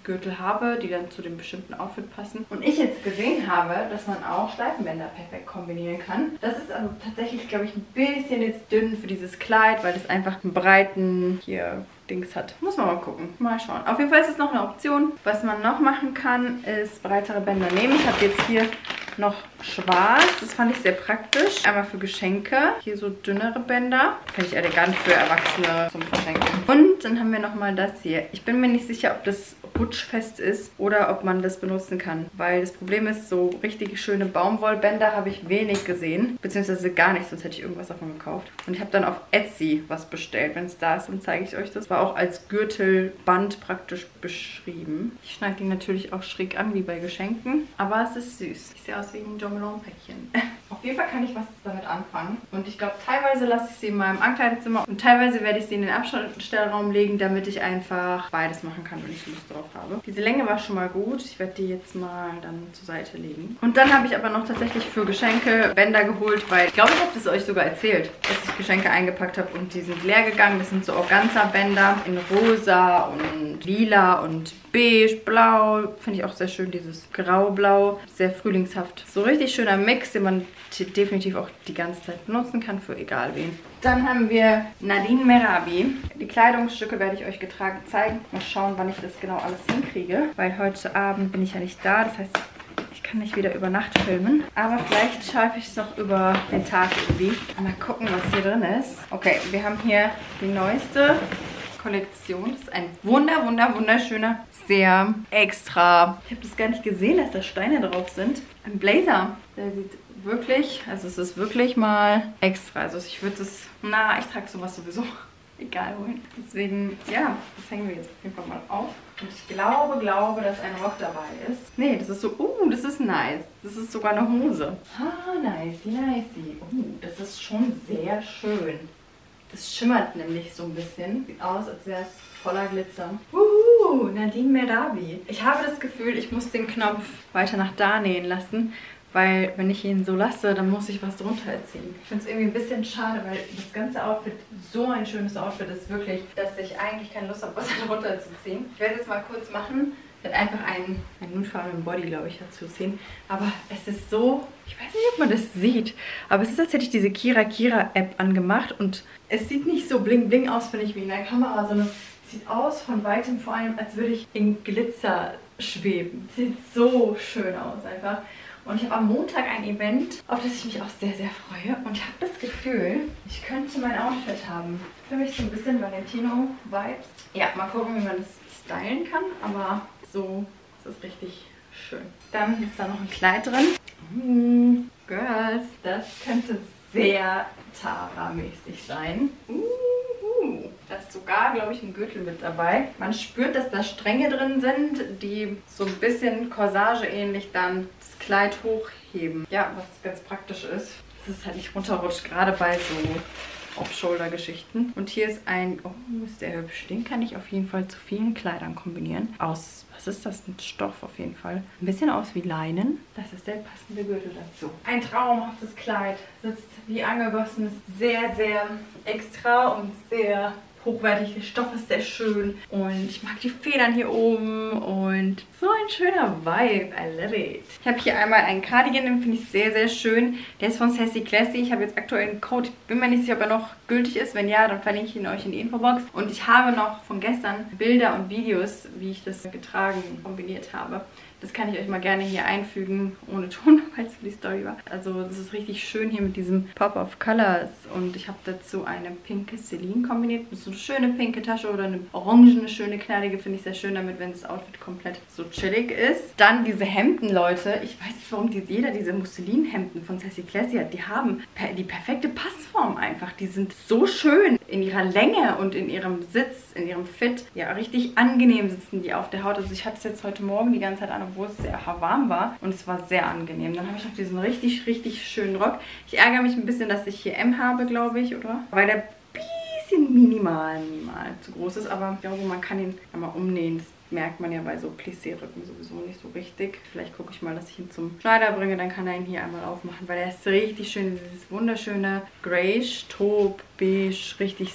Gürtel habe, die dann zu dem bestimmten Outfit passen. Und ich jetzt gesehen habe, dass man auch Schleifenbänder perfekt kombinieren kann. Das ist aber tatsächlich, glaube ich, ein bisschen jetzt dünn für dieses Kleid, weil das einfach einen breiten hier Dings hat. Muss man mal gucken. Mal schauen. Auf jeden Fall ist es noch eine Option. Was man noch machen kann, ist breitere Bänder nehmen. Ich habe jetzt hier noch schwarz. Das fand ich sehr praktisch. Einmal für Geschenke. Hier so dünnere Bänder. Finde ich elegant für Erwachsene zum Verschenken. Und dann haben wir nochmal das hier. Ich bin mir nicht sicher, ob das rutschfest ist oder ob man das benutzen kann. Weil das Problem ist, so richtig schöne Baumwollbänder habe ich wenig gesehen. Beziehungsweise gar nicht, sonst hätte ich irgendwas davon gekauft. Und ich habe dann auf Etsy was bestellt. Wenn es da ist, dann zeige ich euch das. War auch als Gürtelband praktisch beschrieben. Ich schneide die natürlich auch schräg an, wie bei Geschenken. Aber es ist süß. Ich sehe aus wie ein Jomelon-Päckchen. Auf jeden Fall kann ich was damit anfangen. Und ich glaube, teilweise lasse ich sie in meinem Ankleidezimmer und teilweise werde ich sie in den Abstellraum legen, damit ich einfach beides machen kann, wenn ich Lust drauf habe. Diese Länge war schon mal gut. Ich werde die jetzt mal dann zur Seite legen. Und dann habe ich aber noch tatsächlich für Geschenke Bänder geholt, weil ich glaube, ich habe das euch sogar erzählt, dass ich Geschenke eingepackt habe und die sind leer gegangen. Das sind so Organza-Bänder in rosa und lila und beige, blau. Finde ich auch sehr schön, dieses grau-blau. Sehr frühlingshaft. So richtig schöner Mix, den man definitiv auch die ganze Zeit benutzen kann, für egal wen. Dann haben wir Nadine Merabi. Die Kleidungsstücke werde ich euch getragen zeigen. Mal schauen, wann ich das genau alles hinkriege. Weil heute Abend bin ich ja nicht da. Das heißt, ich kann nicht wieder über Nacht filmen. Aber vielleicht schaffe ich es noch über den Tag irgendwie. Mal gucken, was hier drin ist. Okay, wir haben hier die neueste Kollektion. Das ist ein wunderschöner, sehr extra. Ich habe das gar nicht gesehen, dass da Steine drauf sind. Ein Blazer. Der sieht wirklich, also es ist wirklich mal extra. Also ich würde es, ich trage sowas sowieso. Egal wohin. Deswegen, ja, das hängen wir jetzt auf jeden Fall mal auf. Und ich glaube, dass ein Rock dabei ist. Nee, das ist so, das ist nice. Das ist sogar eine Hose. Nice. Das ist schon sehr schön. Das schimmert nämlich so ein bisschen. Sieht aus, als wäre es voller Glitzer. Nadine Merabi. Ich habe das Gefühl, ich muss den Knopf weiter nach da nähen lassen, weil wenn ich ihn so lasse, dann muss ich was drunter ziehen. Ich finde es irgendwie ein bisschen schade, weil das ganze Outfit so ein schönes Outfit ist, wirklich, dass ich eigentlich keine Lust habe, was drunter zu ziehen. Ich werde es jetzt mal kurz machen. Ich werde einfach einen nudefarbenen Body, glaube ich, dazu ziehen. Aber es ist so, ich weiß nicht, ob man das sieht, aber es ist, als hätte ich diese Kira App angemacht und es sieht nicht so bling bling aus, finde ich, wie in der Kamera, sondern es sieht aus von weitem vor allem, als würde ich in Glitzer schweben. Sieht so schön aus einfach. Und ich habe am Montag ein Event, auf das ich mich auch sehr freue. Und ich habe das Gefühl, ich könnte mein Outfit haben. Für mich so ein bisschen Valentino-Vibes. Ja, mal gucken, wie man das stylen kann. Aber so ist es richtig schön. Dann ist da noch ein Kleid drin. Girls, das könnte sehr Tara-mäßig sein. Da ist sogar, glaube ich, ein Gürtel mit dabei. Man spürt, dass da Stränge drin sind, die so ein bisschen Corsage ähnlich dann das Kleid hochheben. Ja, was ganz praktisch ist, dass es halt nicht runterrutscht, gerade bei so Off-Shoulder-Geschichten. Und hier ist ein, ist der hübsch. Den kann ich auf jeden Fall zu vielen Kleidern kombinieren. Aus, was ist das? Ein Stoff auf jeden Fall. Ein bisschen aus wie Leinen. Das ist der passende Gürtel dazu. Ein traumhaftes Kleid. Sitzt wie angegossen. Ist sehr extra und sehr hochwertig. Der Stoff ist sehr schön. Und ich mag die Federn hier oben. Und so ein schöner Vibe. I love it. Ich habe hier einmal einen Cardigan, den finde ich sehr schön. Der ist von Sassy Classy. Ich habe jetzt aktuell einen Code. Ich bin mir nicht sicher, ob er noch gültig ist. Wenn ja, dann verlinke ich ihn euch in die Infobox. Und ich habe noch von gestern Bilder und Videos, wie ich das getragen kombiniert habe. Das kann ich euch mal gerne hier einfügen, ohne Ton, weil es für die Story war. Also das ist richtig schön hier mit diesem Pop of Colors. Und ich habe dazu eine pinke Celine kombiniert. Mit so eine schöne pinke Tasche oder eine orangene, schöne, knallige. Finde ich sehr schön damit, wenn das Outfit komplett so chillig ist. Dann diese Hemden, Leute. Ich weiß nicht, warum jeder diese Musselinhemden von Sassy Classy hat. Die haben die perfekte Passform einfach. Die sind so schön in ihrer Länge und in ihrem Sitz, in ihrem Fit. Ja, richtig angenehm sitzen die auf der Haut. Also ich hatte es jetzt heute Morgen die ganze Zeit an, obwohl es sehr warm war. Und es war sehr angenehm. Dann habe ich noch diesen richtig schönen Rock. Ich ärgere mich ein bisschen, dass ich hier M habe, glaube ich, oder? Weil der bisschen minimal zu groß ist. Aber ich glaube, man kann ihn einmal umnähen. Das merkt man ja bei so Plissé-Rücken sowieso nicht so richtig. Vielleicht gucke ich mal, dass ich ihn zum Schneider bringe. Dann kann er ihn hier einmal aufmachen, weil er ist richtig schön. Dieses wunderschöne Grayish, Taub, Beige, richtig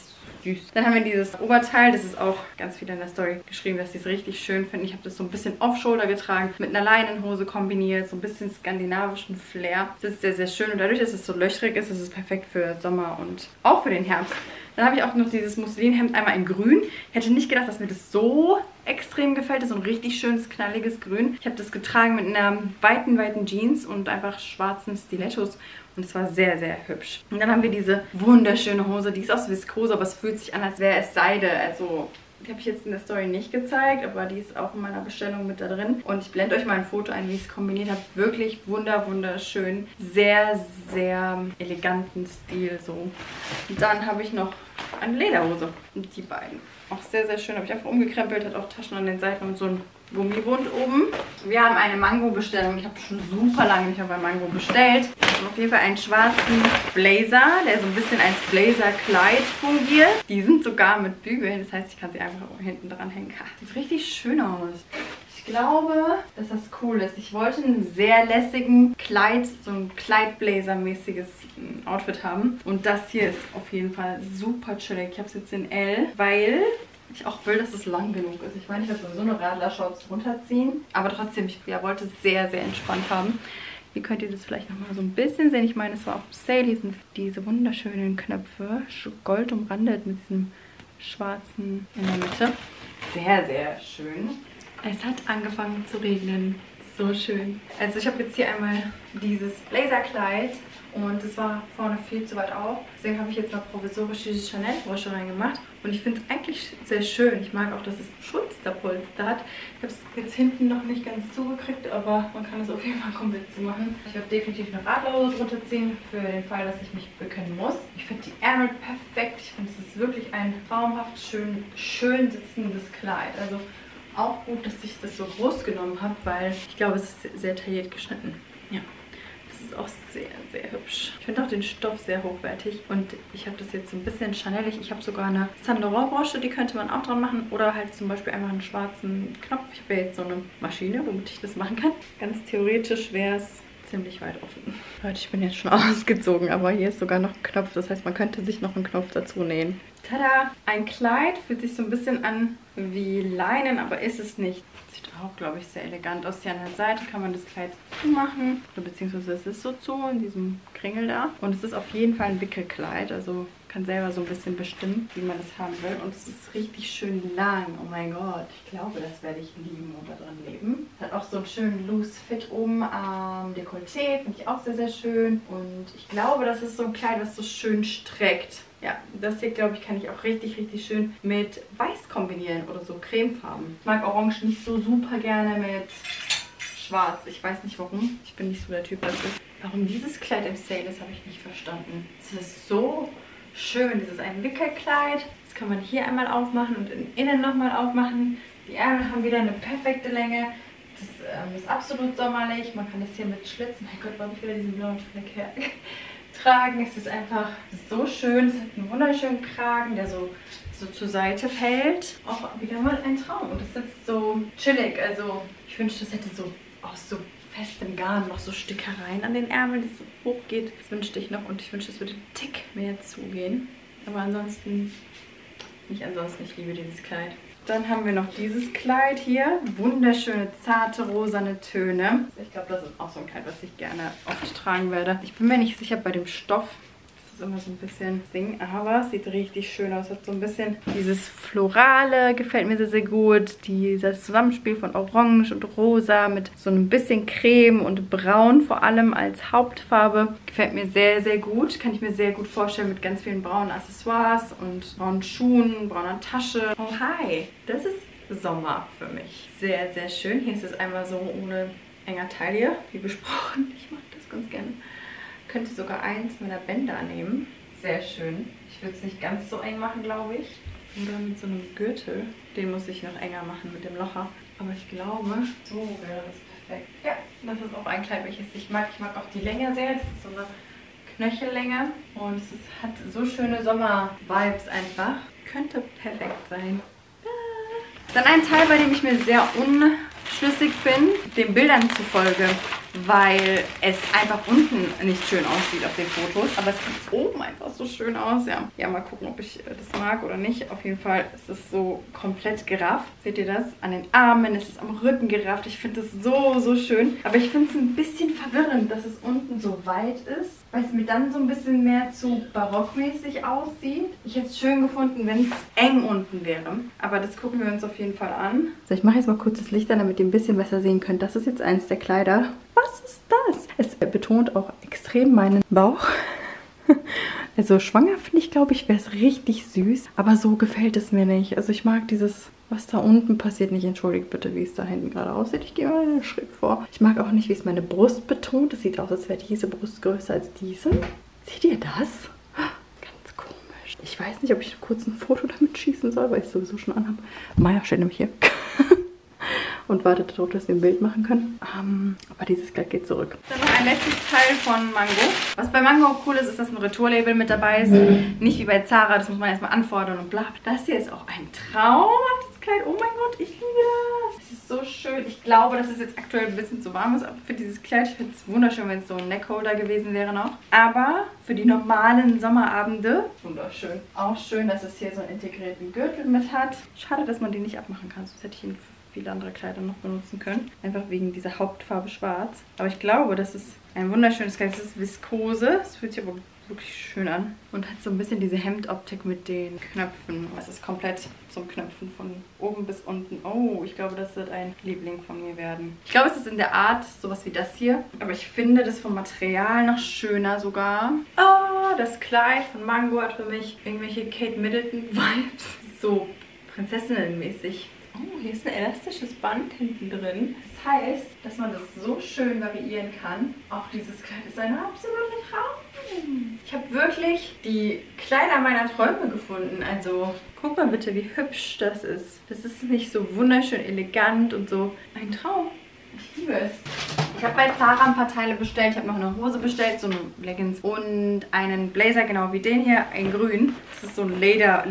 süß. Dann haben wir dieses Oberteil. Das ist auch ganz viel in der Story geschrieben, dass sie es richtig schön finden. Ich habe das so ein bisschen Off-Shoulder getragen, mit einer Leinenhose kombiniert, so ein bisschen skandinavischen Flair. Das ist sehr, sehr schön und dadurch, dass es so löchrig ist, ist es perfekt für Sommer und auch für den Herbst. Dann habe ich auch noch dieses Musselinhemd einmal in grün. Ich hätte nicht gedacht, dass mir das so extrem gefällt. Das ist so ein richtig schönes, knalliges Grün. Ich habe das getragen mit einer weiten Jeans und einfach schwarzen Stilettos. Und es war sehr, sehr hübsch. Und dann haben wir diese wunderschöne Hose. Die ist aus Viskose, aber es fühlt sich an, als wäre es Seide. Also, die habe ich jetzt in der Story nicht gezeigt, aber die ist auch in meiner Bestellung mit da drin. Und ich blende euch mal ein Foto ein, wie ich es kombiniert habe. Wirklich wunderschön. Sehr, sehr eleganten Stil so. Und dann habe ich noch eine Lederhose. Und die beiden. Auch sehr, sehr schön. Habe ich einfach umgekrempelt. Hat auch Taschen an den Seiten und so ein Gummibund oben. Wir haben eine Mango-Bestellung. Ich habe schon super lange nicht mehr bei Mango bestellt. Ich habe auf jeden Fall einen schwarzen Blazer, der so ein bisschen als Blazer-Kleid fungiert. Die sind sogar mit Bügeln. Das heißt, ich kann sie einfach hinten dran hängen. Sieht richtig schön aus. Ich glaube, dass das cool ist. Ich wollte einen sehr lässigen Kleid, so ein Kleid-Blazer-mäßiges Outfit haben. Und das hier ist auf jeden Fall super chillig. Ich habe es jetzt in L, weil ich auch will, dass es lang genug ist. Ich meine, ich werde sowieso eine Radler-Shorts runterziehen. Aber trotzdem, ich wollte es sehr, sehr entspannt haben. Hier könnt ihr das vielleicht nochmal so ein bisschen sehen. Ich meine, es war auf Sale. Hier sind diese wunderschönen Knöpfe. Gold umrandet mit diesem schwarzen in der Mitte. Sehr, sehr schön. Es hat angefangen zu regnen. So schön. Also ich habe jetzt hier einmal dieses Blazerkleid und es war vorne viel zu weit auf. Deswegen habe ich jetzt noch provisorisch diese Chanel-Brosche reingemacht. Und ich finde es eigentlich sehr schön. Ich mag auch, dass es Schulterpolster hat. Ich habe es jetzt hinten noch nicht ganz zugekriegt, aber man kann es auf jeden Fall komplett zumachen. Ich werde definitiv eine Radlerhose drunter ziehen, für den Fall, dass ich mich bücken muss. Ich finde die Ärmel perfekt. Ich finde, es ist wirklich ein traumhaft schön sitzendes Kleid. Also auch gut, dass ich das so groß genommen habe, weil ich glaube, es ist sehr tailliert geschnitten. Ja, das ist auch sehr, sehr hübsch. Ich finde auch den Stoff sehr hochwertig und ich habe das jetzt so ein bisschen chanelig. Ich habe sogar eine Saint Laurent Brosche, die könnte man auch dran machen oder halt zum Beispiel einfach einen schwarzen Knopf. Ich habe ja jetzt so eine Maschine, womit ich das machen kann. Ganz theoretisch wäre es ziemlich weit offen. Leute, ich bin jetzt schon ausgezogen, aber hier ist sogar noch ein Knopf. Das heißt, man könnte sich noch einen Knopf dazu nähen. Tada! Ein Kleid fühlt sich so ein bisschen an wie Leinen, aber ist es nicht. Sieht auch, glaube ich, sehr elegant aus. Hier an der Seite kann man das Kleid zumachen. Oder beziehungsweise es ist so zu, in diesem Kringel da. Und es ist auf jeden Fall ein Wickelkleid. Also kann selber so ein bisschen bestimmen, wie man das haben will. Und es ist richtig schön lang. Oh mein Gott. Ich glaube, das werde ich lieben und da dran leben. Hat auch so einen schönen Loose Fit oben am Dekolleté. Finde ich auch sehr, sehr schön. Und ich glaube, das ist so ein Kleid, das so schön streckt. Ja, das hier, glaube ich, kann ich auch richtig, richtig schön mit Weiß kombinieren oder so Cremefarben. Ich mag Orange nicht so super gerne mit Schwarz. Ich weiß nicht warum. Ich bin nicht so der Typ dafür. Warum dieses Kleid im Sale ist, habe ich nicht verstanden. Es ist so schön. Das ist ein Wickelkleid. Das kann man hier einmal aufmachen und innen nochmal aufmachen. Die Ärmel haben wieder eine perfekte Länge. Das ist absolut sommerlich. Man kann das hier mit Schlitzen. Mein Gott, warum ich wieder diesen blauen Fleck her tragen. Es ist einfach so schön. Es hat einen wunderschönen Kragen, der so zur Seite fällt. Auch wieder mal ein Traum. Und es sitzt so chillig. Also ich wünschte, es hätte so aus so festem Garn noch so Stickereien an den Ärmeln, die so hoch geht. Das wünschte ich noch und ich wünschte, es würde einen Tick mehr zugehen. Aber ansonsten, ich liebe dieses Kleid. Dann haben wir noch dieses Kleid hier. Wunderschöne, zarte, rosane Töne. Ich glaube, das ist auch so ein Kleid, was ich gerne oft tragen werde. Ich bin mir nicht sicher bei dem Stoff. Das ist immer so ein bisschen Ding, aber es sieht richtig schön aus. Hat so ein bisschen dieses Florale, gefällt mir sehr, sehr gut. Dieses Zusammenspiel von Orange und Rosa mit so ein bisschen Creme und Braun vor allem als Hauptfarbe. Gefällt mir sehr, sehr gut. Kann ich mir sehr gut vorstellen mit ganz vielen braunen Accessoires und braunen Schuhen, brauner Tasche. Oh, hi! Das ist Sommer für mich. Sehr, sehr schön. Hier ist es einmal so ohne enger Taille, wie besprochen. Ich mag das ganz gerne. Könnte sogar eins meiner Bänder nehmen. Sehr schön. Ich würde es nicht ganz so eng machen, glaube ich. Oder mit so einem Gürtel. Den muss ich noch enger machen mit dem Locher. Aber ich glaube, so wäre das perfekt. Ja, das ist auch ein Kleid, welches ich mag. Ich mag auch die Länge sehr. Das ist so eine Knöchellänge. Und es hat so schöne Sommer-Vibes einfach. Könnte perfekt sein. Dann ein Teil, bei dem ich mir sehr unschlüssig bin, den Bildern zufolge. weil es einfach unten nicht schön aussieht auf den Fotos. Aber es sieht oben einfach so schön aus. Ja, mal gucken, ob ich das mag oder nicht. Auf jeden Fall ist es so komplett gerafft. Seht ihr das? An den Armen ist es am Rücken gerafft. Ich finde das so, so schön. Aber ich finde es ein bisschen verwirrend, dass es unten so weit ist, weil es mir dann so ein bisschen mehr zu barockmäßig aussieht. Ich hätte es schön gefunden, wenn es eng unten wäre. Aber das gucken wir uns auf jeden Fall an. So, ich mache jetzt mal kurz das Licht an, damit ihr ein bisschen besser sehen könnt. Das ist jetzt eins der Kleider. Was ist das? Es betont auch extrem meinen Bauch. Also schwanger finde ich, glaube ich, wäre es richtig süß. Aber so gefällt es mir nicht. Also ich mag dieses, was da unten passiert, nicht. Entschuldigt bitte, wie es da hinten gerade aussieht. Ich gehe mal einen Schritt vor. Ich mag auch nicht, wie es meine Brust betont. Es sieht aus, als wäre diese Brust größer als diese. Seht ihr das? Ganz komisch. Ich weiß nicht, ob ich kurz ein Foto damit schießen soll, weil ich es sowieso schon anhabe. Maya steht nämlich hier. Und wartet darauf, dass wir ein Bild machen können. Aber dieses Kleid geht zurück. Dann noch ein letztes Teil von Mango. Was bei Mango cool ist, ist, dass ein Retourlabel mit dabei ist. Nicht wie bei Zara, das muss man erstmal anfordern und bla. Das hier ist auch ein traumhaftes Kleid. Oh mein Gott, ich liebe das. Es ist so schön. Ich glaube, dass es jetzt aktuell ein bisschen zu warm ist. Aber für dieses Kleid, ich finde es wunderschön, wenn es so ein Neckholder gewesen wäre noch. Aber für die normalen Sommerabende, wunderschön. Auch schön, dass es hier so einen integrierten Gürtel mit hat. Schade, dass man den nicht abmachen kann. Sonst hätte ich ihn viele andere Kleider noch benutzen können. Einfach wegen dieser Hauptfarbe schwarz. Aber ich glaube, das ist ein wunderschönes Kleid. Es ist Viskose. Es fühlt sich aber wirklich schön an. Und hat so ein bisschen diese Hemdoptik mit den Knöpfen. Es ist komplett zum Knöpfen von oben bis unten. Oh, ich glaube, das wird ein Liebling von mir werden. Ich glaube, es ist in der Art sowas wie das hier. Aber ich finde das vom Material noch schöner sogar. Oh, das Kleid von Mango hat für mich irgendwelche Kate Middleton-Vibes. So prinzessinnenmäßig. Oh, hier ist ein elastisches Band hinten drin. Das heißt, dass man das so schön variieren kann. Auch dieses Kleid ist ein absoluter Traum. Ich habe wirklich die Kleider meiner Träume gefunden. Also, guck mal bitte, wie hübsch das ist. Das ist nicht so wunderschön elegant und so ein Traum. Ich liebe es. Ich habe bei Zara ein paar Teile bestellt. Ich habe noch eine Hose bestellt, so eine Leggings und einen Blazer, genau wie den hier, in grün. Das ist so ein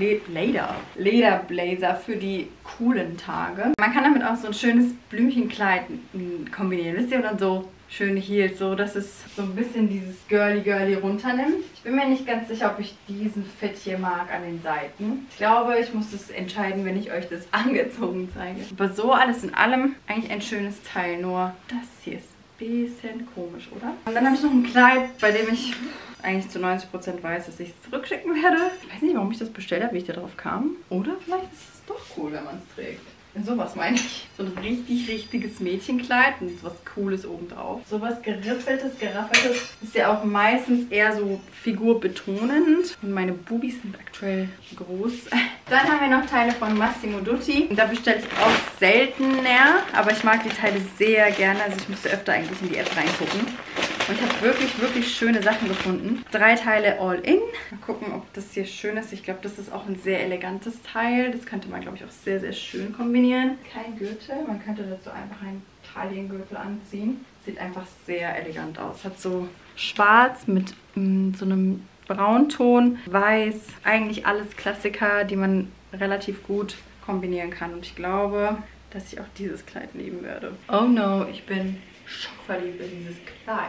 Lederblazer für die coolen Tage. Man kann damit auch so ein schönes Blümchenkleid kombinieren. Wisst ihr, und dann so schöne Heels, so dass es so ein bisschen dieses Girly runternimmt. Ich bin mir nicht ganz sicher, ob ich diesen Fit hier mag an den Seiten. Ich glaube, ich muss das entscheiden, wenn ich euch das angezogen zeige. Aber so alles in allem eigentlich ein schönes Teil, nur das hier ist ein bisschen komisch, oder? Und dann habe ich noch ein Kleid, bei dem ich eigentlich zu 90% weiß, dass ich es zurückschicken werde. Ich weiß nicht, warum ich das bestellt habe, wie ich da drauf kam. Oder vielleicht ist es doch cool, wenn man es trägt. Sowas meine ich. So ein richtiges Mädchenkleid und sowas Cooles obendrauf. Sowas geriffeltes, geraffeltes ist ja auch meistens eher so figurbetonend. Und meine Bubis sind aktuell groß. Dann haben wir noch Teile von Massimo Dutti. Und da bestelle ich auch seltener, aber ich mag die Teile sehr gerne. Also ich müsste öfter eigentlich in die App reingucken. Und ich habe wirklich schöne Sachen gefunden. 3 Teile All-In. Mal gucken, ob das hier schön ist. Ich glaube, das ist auch ein sehr elegantes Teil. Das könnte man, glaube ich, auch sehr schön kombinieren. Kein Gürtel. Man könnte dazu einfach einen Taillengürtel anziehen. Sieht einfach sehr elegant aus. Hat so schwarz mit so einem Braunton, weiß. Eigentlich alles Klassiker, die man relativ gut kombinieren kann. Und ich glaube, dass ich auch dieses Kleid lieben werde. Oh no, ich bin schockverliebt in dieses Kleid.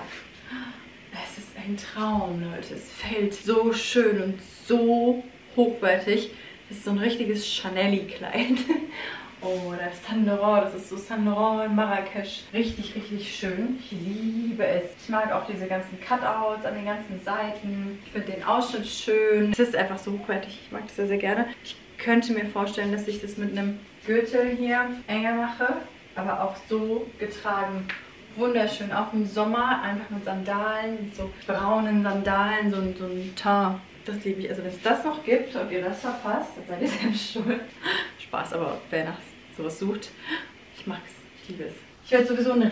Es ist ein Traum, Leute. Es fällt so schön und so hochwertig. Es ist so ein richtiges Chanel-Kleid. Oh, das Saint Laurent, das ist so Saint Laurent in Marrakesch. Richtig schön. Ich liebe es. Ich mag auch diese ganzen Cutouts an den ganzen Seiten. Ich finde den Ausschnitt schön. Es ist einfach so hochwertig. Ich mag das sehr gerne. Ich könnte mir vorstellen, dass ich das mit einem Gürtel hier enger mache. Aber auch so getragen. Wunderschön, auch im Sommer, einfach mit Sandalen, mit so braunen Sandalen, so ein Teint. Das liebe ich. Also wenn es das noch gibt und ihr das verpasst, dann seid ihr selbst schuld. Spaß, aber wer nach sowas sucht, ich mag es, ich liebe es. Ich werde sowieso eine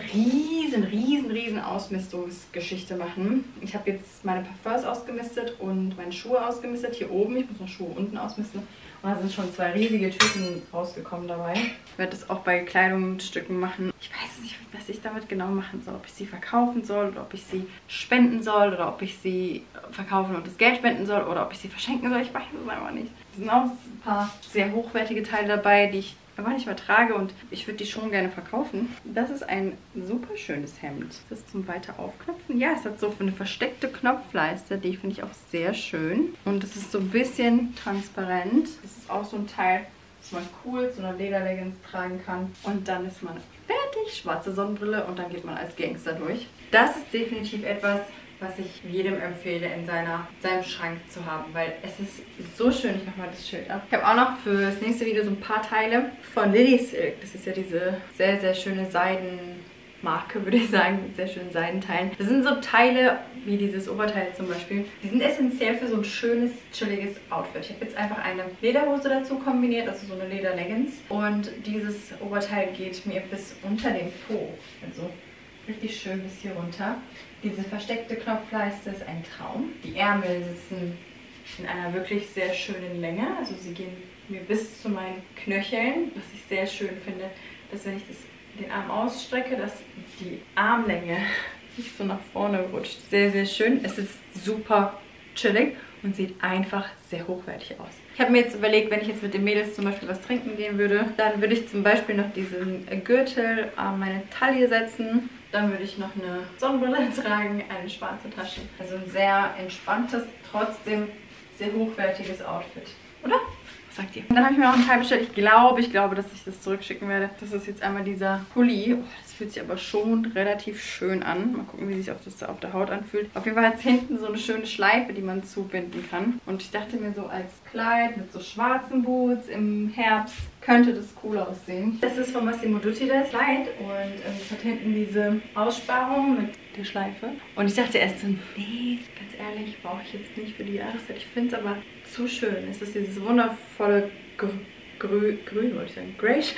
riesen Ausmistungsgeschichte machen. Ich habe jetzt meine Parfums ausgemistet und meine Schuhe ausgemistet, hier oben. Ich muss noch Schuhe unten ausmisten. Und da sind schon 2 riesige Tüten rausgekommen dabei. Ich werde das auch bei Kleidungsstücken machen. Ich weiß nicht, was ich damit genau machen soll. Ob ich sie verkaufen soll oder ob ich sie spenden soll oder ob ich sie verkaufen und das Geld spenden soll oder ob ich sie verschenken soll. Ich weiß es einfach nicht. Es sind auch ein paar sehr hochwertige Teile dabei, die ich manchmal trage und ich würde die schon gerne verkaufen. Das ist ein super schönes Hemd. Das ist zum weiter aufknöpfen. Ja, es hat so eine versteckte Knopfleiste, die finde ich auch sehr schön. Und es ist so ein bisschen transparent. Das ist auch so ein Teil, das man cool zu einer Lederleggings tragen kann. Und dann ist man fertig. Schwarze Sonnenbrille und dann geht man als Gangster durch. Das ist definitiv etwas, was ich jedem empfehle, in seinem Schrank zu haben, weil es ist so schön. Ich mache mal das Schild ab. Ich habe auch noch für das nächste Video so ein paar Teile von Lily Silk. Das ist ja diese sehr, sehr schöne Seidenmarke, würde ich sagen, mit sehr schönen Seidenteilen. Das sind so Teile, wie dieses Oberteil zum Beispiel. Die sind essentiell für so ein schönes, chilliges Outfit. Ich habe jetzt einfach eine Lederhose dazu kombiniert, also so eine Lederleggings. Und dieses Oberteil geht mir bis unter den Po. Also richtig schön bis hier runter. Diese versteckte Knopfleiste ist ein Traum. Die Ärmel sitzen in einer wirklich sehr schönen Länge. Also sie gehen mir bis zu meinen Knöcheln, was ich sehr schön finde, dass wenn ich den Arm ausstrecke, dass die Armlänge nicht so nach vorne rutscht. Sehr, sehr schön. Es ist super chillig und sieht einfach sehr hochwertig aus. Ich habe mir jetzt überlegt, wenn ich jetzt mit den Mädels zum Beispiel was trinken gehen würde, dann würde ich zum Beispiel noch diesen Gürtel an meine Taille setzen. Dann würde ich noch eine Sonnenbrille tragen, eine schwarze Tasche. Also ein sehr entspanntes, trotzdem sehr hochwertiges Outfit. Oder? Was sagt ihr? Und dann habe ich mir noch ein Teil bestellt. Ich glaube, dass ich das zurückschicken werde. Das ist jetzt einmal dieser Pulli. Oh, das fühlt sich aber schon relativ schön an. Mal gucken, wie sich das auf der Haut anfühlt. Auf jeden Fall hat es hinten so eine schöne Schleife, die man zubinden kann. Und ich dachte mir so, als Kleid mit so schwarzen Boots im Herbst könnte das cool aussehen. Das ist von Massimo Dutti das Kleid und es hat hinten diese Aussparung mit der Schleife. Und ich dachte erst so, nee, ganz ehrlich, brauche ich jetzt nicht für die Jahreszeit. Ich finde es aber zu schön. Es ist dieses wundervolle Grün, wollte ich sagen, Grayish.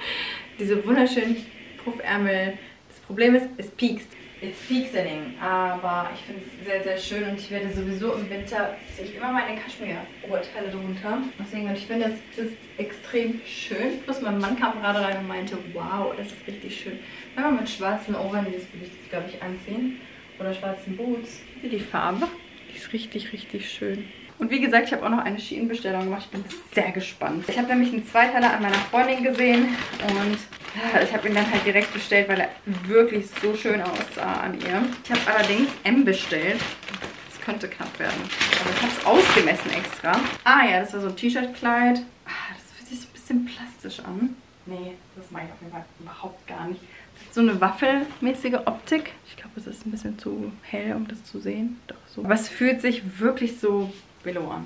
Diese wunderschönen Puffärmel. Das Problem ist, es piekst. It's peaksening, aber ich finde es sehr, sehr schön und ich werde sowieso im Winter, ziehe ich immer meine Kaschmir-Oberteile drunter. Deswegen, und ich finde, es ist extrem schön. Plus mein Mann kam gerade rein und meinte, wow, das ist richtig schön. Wenn man mit schwarzen Overknees würde ich das, glaube ich, anziehen. Oder schwarzen Boots. Wie die Farbe, die ist richtig, richtig schön. Und wie gesagt, ich habe auch noch eine Shein-Bestellung gemacht. Ich bin sehr gespannt. Ich habe nämlich einen Zweiteiler an meiner Freundin gesehen und ich habe ihn dann halt direkt bestellt, weil er wirklich so schön aussah an ihr. Ich habe allerdings M bestellt. Das könnte knapp werden. Aber ich habe es ausgemessen extra. Ah ja, das war so ein T-Shirt-Kleid. Das fühlt sich so ein bisschen plastisch an. Nee, das mache ich auf jeden Fall überhaupt gar nicht. So eine waffelmäßige Optik. Ich glaube, es ist ein bisschen zu hell, um das zu sehen. Doch so. Aber es fühlt sich wirklich so Billo an.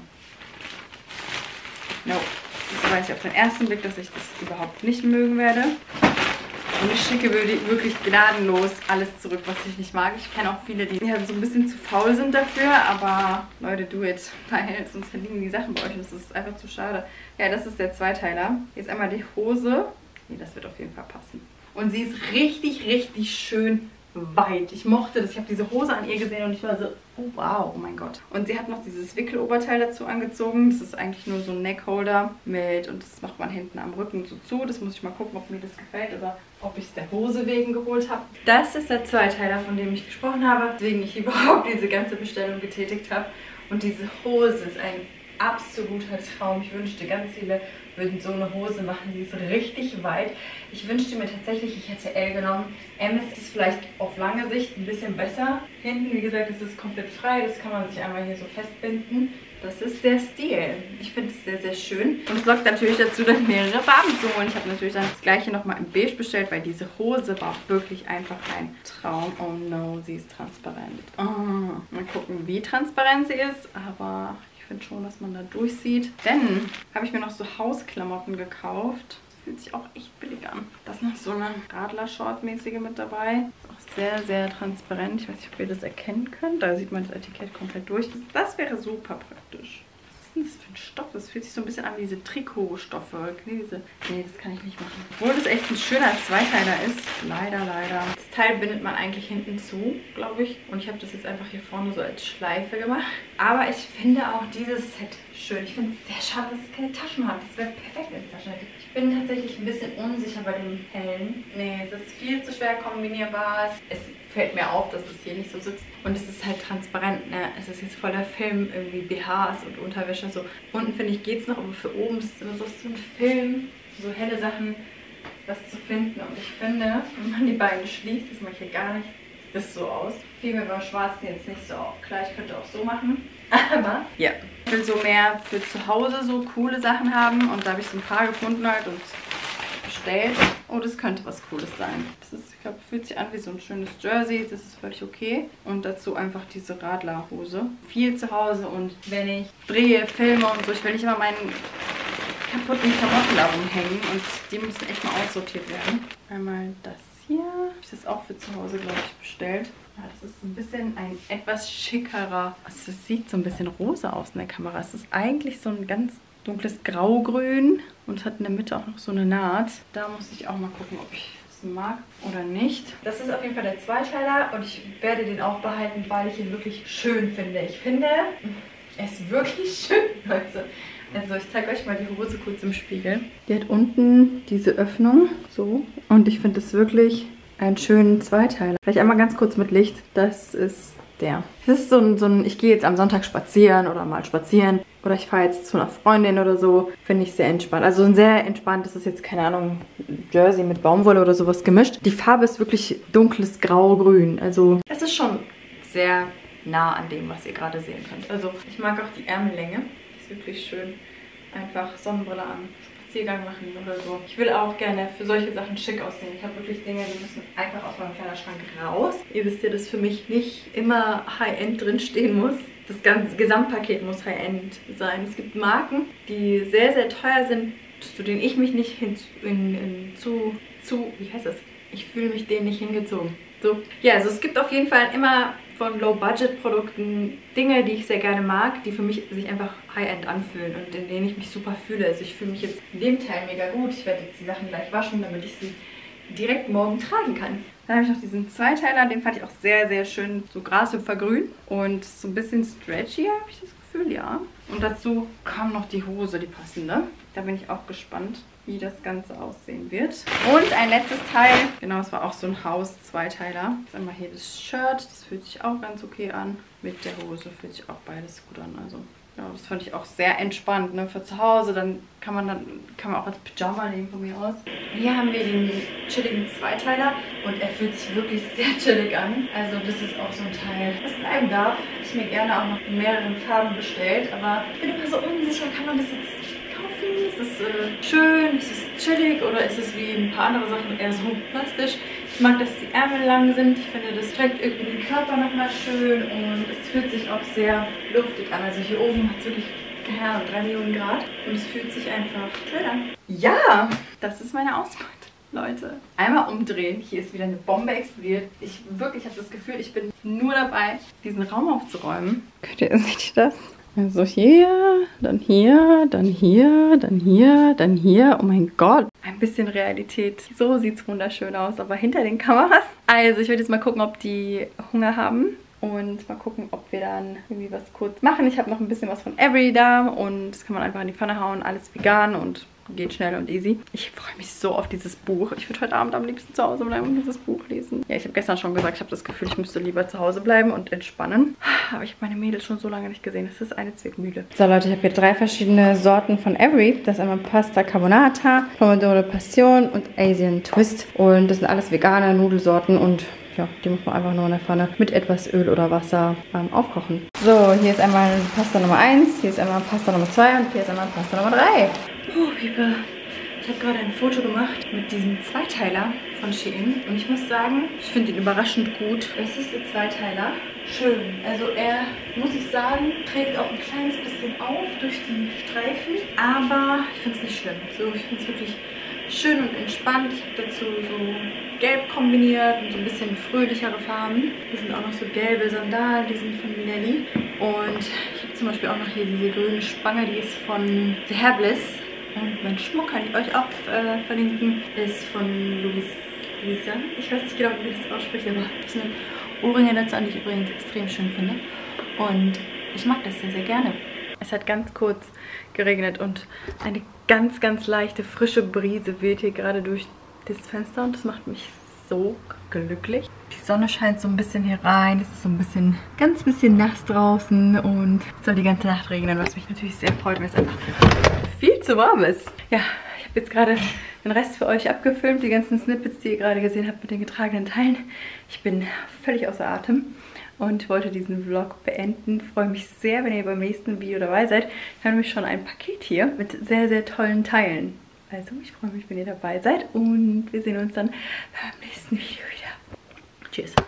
No. Das weiß ich auf den ersten Blick, dass ich das überhaupt nicht mögen werde. Und ich schicke wirklich gnadenlos alles zurück, was ich nicht mag. Ich kenne auch viele, die so ein bisschen zu faul sind dafür. Aber Leute, do it. Weil sonst liegen die Sachen bei euch. Das ist einfach zu schade. Ja, das ist der Zweiteiler. Hier ist einmal die Hose. Nee, das wird auf jeden Fall passen. Und sie ist richtig, richtig schön weit. Ich mochte das. Ich habe diese Hose an ihr gesehen und ich war so, oh wow, oh mein Gott. Und sie hat noch dieses Wickeloberteil dazu angezogen. Das ist eigentlich nur so ein Neckholder mit, und das macht man hinten am Rücken so zu. Das muss ich mal gucken, ob mir das gefällt oder ob ich es der Hose wegen geholt habe. Das ist der Zweiteiler, von dem ich gesprochen habe, weswegen ich überhaupt diese ganze Bestellung getätigt habe. Und diese Hose ist ein absoluter Traum. Ich wünschte, ganz viele würden so eine Hose machen. Die ist richtig weit. Ich wünschte mir tatsächlich, ich hätte L genommen. M ist vielleicht auf lange Sicht ein bisschen besser. Hinten, wie gesagt, ist es komplett frei. Das kann man sich einmal hier so festbinden. Das ist der Stil. Ich finde es sehr, sehr schön. Und es lockt natürlich dazu, dann mehrere Farben zu holen. Ich habe natürlich dann das gleiche nochmal in beige bestellt, weil diese Hose war wirklich einfach ein Traum. Oh no, sie ist transparent. Oh, mal gucken, wie transparent sie ist. Aber ich finde schon, dass man da durchsieht. Dann habe ich mir noch so Hausklamotten gekauft. Das fühlt sich auch echt billig an. Da ist noch so eine Radler-Short-mäßige mit dabei. Ist auch sehr, sehr transparent. Ich weiß nicht, ob ihr das erkennen könnt. Da sieht man das Etikett komplett durch. Das wäre super praktisch. Was ist denn das für ein Stoff? Das fühlt sich so ein bisschen an wie diese Trikotstoffe. Nee, das kann ich nicht machen. Obwohl das echt ein schöner Zweiteiler ist. Leider, leider. Das Teil bindet man eigentlich hinten zu, glaube ich. Und ich habe das jetzt einfach hier vorne so als Schleife gemacht. Aber ich finde auch dieses Set schön. Ich finde es sehr schade, dass es keine Taschen hat. Das wäre perfekt als Taschen. Ich bin tatsächlich ein bisschen unsicher bei dem hellen. Nee, es ist viel zu schwer kombinierbar. Es fällt mir auf, dass es hier nicht so sitzt. Und es ist halt transparent, ne? Es ist jetzt voller Film, irgendwie BHs und Unterwäsche. So. Unten finde ich geht's noch, aber für oben ist es immer so ein Film, so helle Sachen, was zu finden. Und ich finde, wenn man die beiden schließt, das mache ich hier gar nicht, sieht das so aus. Fiel mir beim Schwarzen jetzt nicht so auf. Klar, ich könnte auch so machen. Aber ja, ich will so mehr für zu Hause so coole Sachen haben. Und da habe ich so ein paar gefunden halt und bestellt. Oh, das könnte was Cooles sein. Das ist, ich glaube, fühlt sich an wie so ein schönes Jersey. Das ist völlig okay. Und dazu einfach diese Radlerhose. Viel zu Hause und wenn ich drehe, filme und so, ich will nicht immer meinen kaputten Klamotten da rumhängen. Und die müssen echt mal aussortiert werden. Einmal das hier. Habe ich das auch für zu Hause, glaube ich, bestellt. Ja, das ist so ein bisschen ein etwas schickerer. Also es sieht so ein bisschen rosa aus in der Kamera. Es ist eigentlich so ein ganz dunkles Graugrün und es hat in der Mitte auch noch so eine Naht. Da muss ich auch mal gucken, ob ich es mag oder nicht. Das ist auf jeden Fall der Zweiteiler und ich werde den auch behalten, weil ich ihn wirklich schön finde. Ich finde, er ist wirklich schön, Leute. Also ich zeige euch mal die Hose kurz im Spiegel. Die hat unten diese Öffnung, so. Und ich finde es wirklich einen schönen Zweiteiler. Vielleicht einmal ganz kurz mit Licht. Das ist der. Das ist so ein ich gehe jetzt am Sonntag spazieren oder mal spazieren. Oder ich fahre jetzt zu einer Freundin oder so. Finde ich sehr entspannt. Also ein sehr entspannt, das ist jetzt, keine Ahnung, Jersey mit Baumwolle oder sowas gemischt. Die Farbe ist wirklich dunkles Grau-Grün. Also es ist schon sehr nah an dem, was ihr gerade sehen könnt. Also ich mag auch die Ärmellänge. Ist wirklich schön. Einfach Sonnenbrille an, Spaziergang machen oder so. Ich will auch gerne für solche Sachen schick aussehen. Ich habe wirklich Dinge, die müssen einfach aus meinem Kleiderschrank raus. Ihr wisst ja, dass für mich nicht immer High-End drinstehen muss. Das ganze Gesamtpaket muss High-End sein. Es gibt Marken, die sehr, sehr teuer sind, zu denen ich mich nicht wie heißt das? Ich fühle mich denen nicht hingezogen. So. Ja, also es gibt auf jeden Fall immer von Low-Budget-Produkten Dinge, die ich sehr gerne mag, die für mich sich einfach High-End anfühlen und in denen ich mich super fühle. Also ich fühle mich jetzt in dem Teil mega gut. Ich werde jetzt die Sachen gleich waschen, damit ich sie direkt morgen tragen kann. Dann habe ich noch diesen Zweiteiler, den fand ich auch sehr, sehr schön, so Grashüpfergrün und so ein bisschen stretchy, habe ich das Gefühl, ja. Und dazu kam noch die Hose, die passende. Da bin ich auch gespannt, wie das Ganze aussehen wird. Und ein letztes Teil, genau, es war auch so ein Haus-Zweiteiler. Jetzt einmal hier das Shirt, das fühlt sich auch ganz okay an. Mit der Hose fühlt sich auch beides gut an, also ja, das fand ich auch sehr entspannt, ne? Für zu Hause, dann kann man auch als Pyjama nehmen von mir aus. Hier haben wir den chilligen Zweiteiler und er fühlt sich wirklich sehr chillig an. Also das ist auch so ein Teil, was bleiben darf. Ich mir gerne auch noch in mehreren Farben bestellt, aber ich bin immer so unsicher, kann man das jetzt kaufen? Ist es schön? Ist es chillig oder ist es wie ein paar andere Sachen eher so plastisch? Ich mag, dass die Ärmel lang sind. Ich finde, das trägt irgendwie den Körper nochmal schön und es fühlt sich auch sehr luftig an. Also hier oben hat es wirklich, keine Ahnung, 3 Millionen Grad und es fühlt sich einfach schön an. Ja, das ist meine Ausbeute, Leute. Einmal umdrehen. Hier ist wieder eine Bombe explodiert. Ich habe das Gefühl, ich bin nur dabei, diesen Raum aufzuräumen. Seht ihr das? Also hier, dann hier, dann hier, dann hier, dann hier. Oh mein Gott. Ein bisschen Realität. So sieht es wunderschön aus, aber hinter den Kameras. Also ich werde jetzt mal gucken, ob die Hunger haben. Und mal gucken, ob wir dann irgendwie was kurz machen. Ich habe noch ein bisschen was von Every da. Und das kann man einfach in die Pfanne hauen. Alles vegan und geht schnell und easy. Ich freue mich so auf dieses Buch. Ich würde heute Abend am liebsten zu Hause bleiben und dieses Buch lesen. Ja, ich habe gestern schon gesagt, ich habe das Gefühl, ich müsste lieber zu Hause bleiben und entspannen. Aber ich habe meine Mädels schon so lange nicht gesehen. Das ist eine Zwickmühle. So Leute, ich habe hier 3 verschiedene Sorten von Every. Das ist einmal Pasta Carbonata, Pomodoro Passion und Asian Twist. Und das sind alles vegane Nudelsorten und ja, die muss man einfach nur in der Pfanne mit etwas Öl oder Wasser aufkochen. So, hier ist einmal Pasta Nummer 1, hier ist einmal Pasta Nummer 2 und hier ist einmal Pasta Nummer 3. Oh, Liebe. Ich habe gerade ein Foto gemacht mit diesem Zweiteiler von Shein und ich muss sagen, ich finde ihn überraschend gut. Es ist der Zweiteiler. Schön. Also er, muss ich sagen, trägt auch ein kleines bisschen auf durch die Streifen, aber ich finde es nicht schlimm. So, ich finde es wirklich schön und entspannt. Ich habe dazu so Gelb kombiniert und so ein bisschen fröhlichere Farben. Hier sind auch noch so gelbe Sandalen, die sind von Minelli. Und ich habe zum Beispiel auch noch hier diese grüne Spange, die ist von The Hairbliss. Und mein Schmuck kann ich euch auch verlinken, ist von Luisa. Ich weiß nicht genau, wie ich das ausspreche, aber das sind Ohrringe dazu an, die ich übrigens extrem schön finde. Und ich mag das sehr, sehr gerne. Es hat ganz kurz geregnet und eine ganz, ganz leichte, frische Brise weht hier gerade durch das Fenster und das macht mich so glücklich. Diese Sonne scheint so ein bisschen hier rein. Es ist so ein bisschen, ganz bisschen nass draußen und es soll die ganze Nacht regnen, was mich natürlich sehr freut, weil es einfach viel zu warm ist. Ja, ich habe jetzt gerade den Rest für euch abgefilmt, die ganzen Snippets, die ihr gerade gesehen habt mit den getragenen Teilen. Ich bin völlig außer Atem und wollte diesen Vlog beenden. Ich freue mich sehr, wenn ihr beim nächsten Video dabei seid. Ich habe nämlich schon ein Paket hier mit sehr, sehr tollen Teilen. Also, ich freue mich, wenn ihr dabei seid und wir sehen uns dann beim nächsten Video wieder. Tschüss.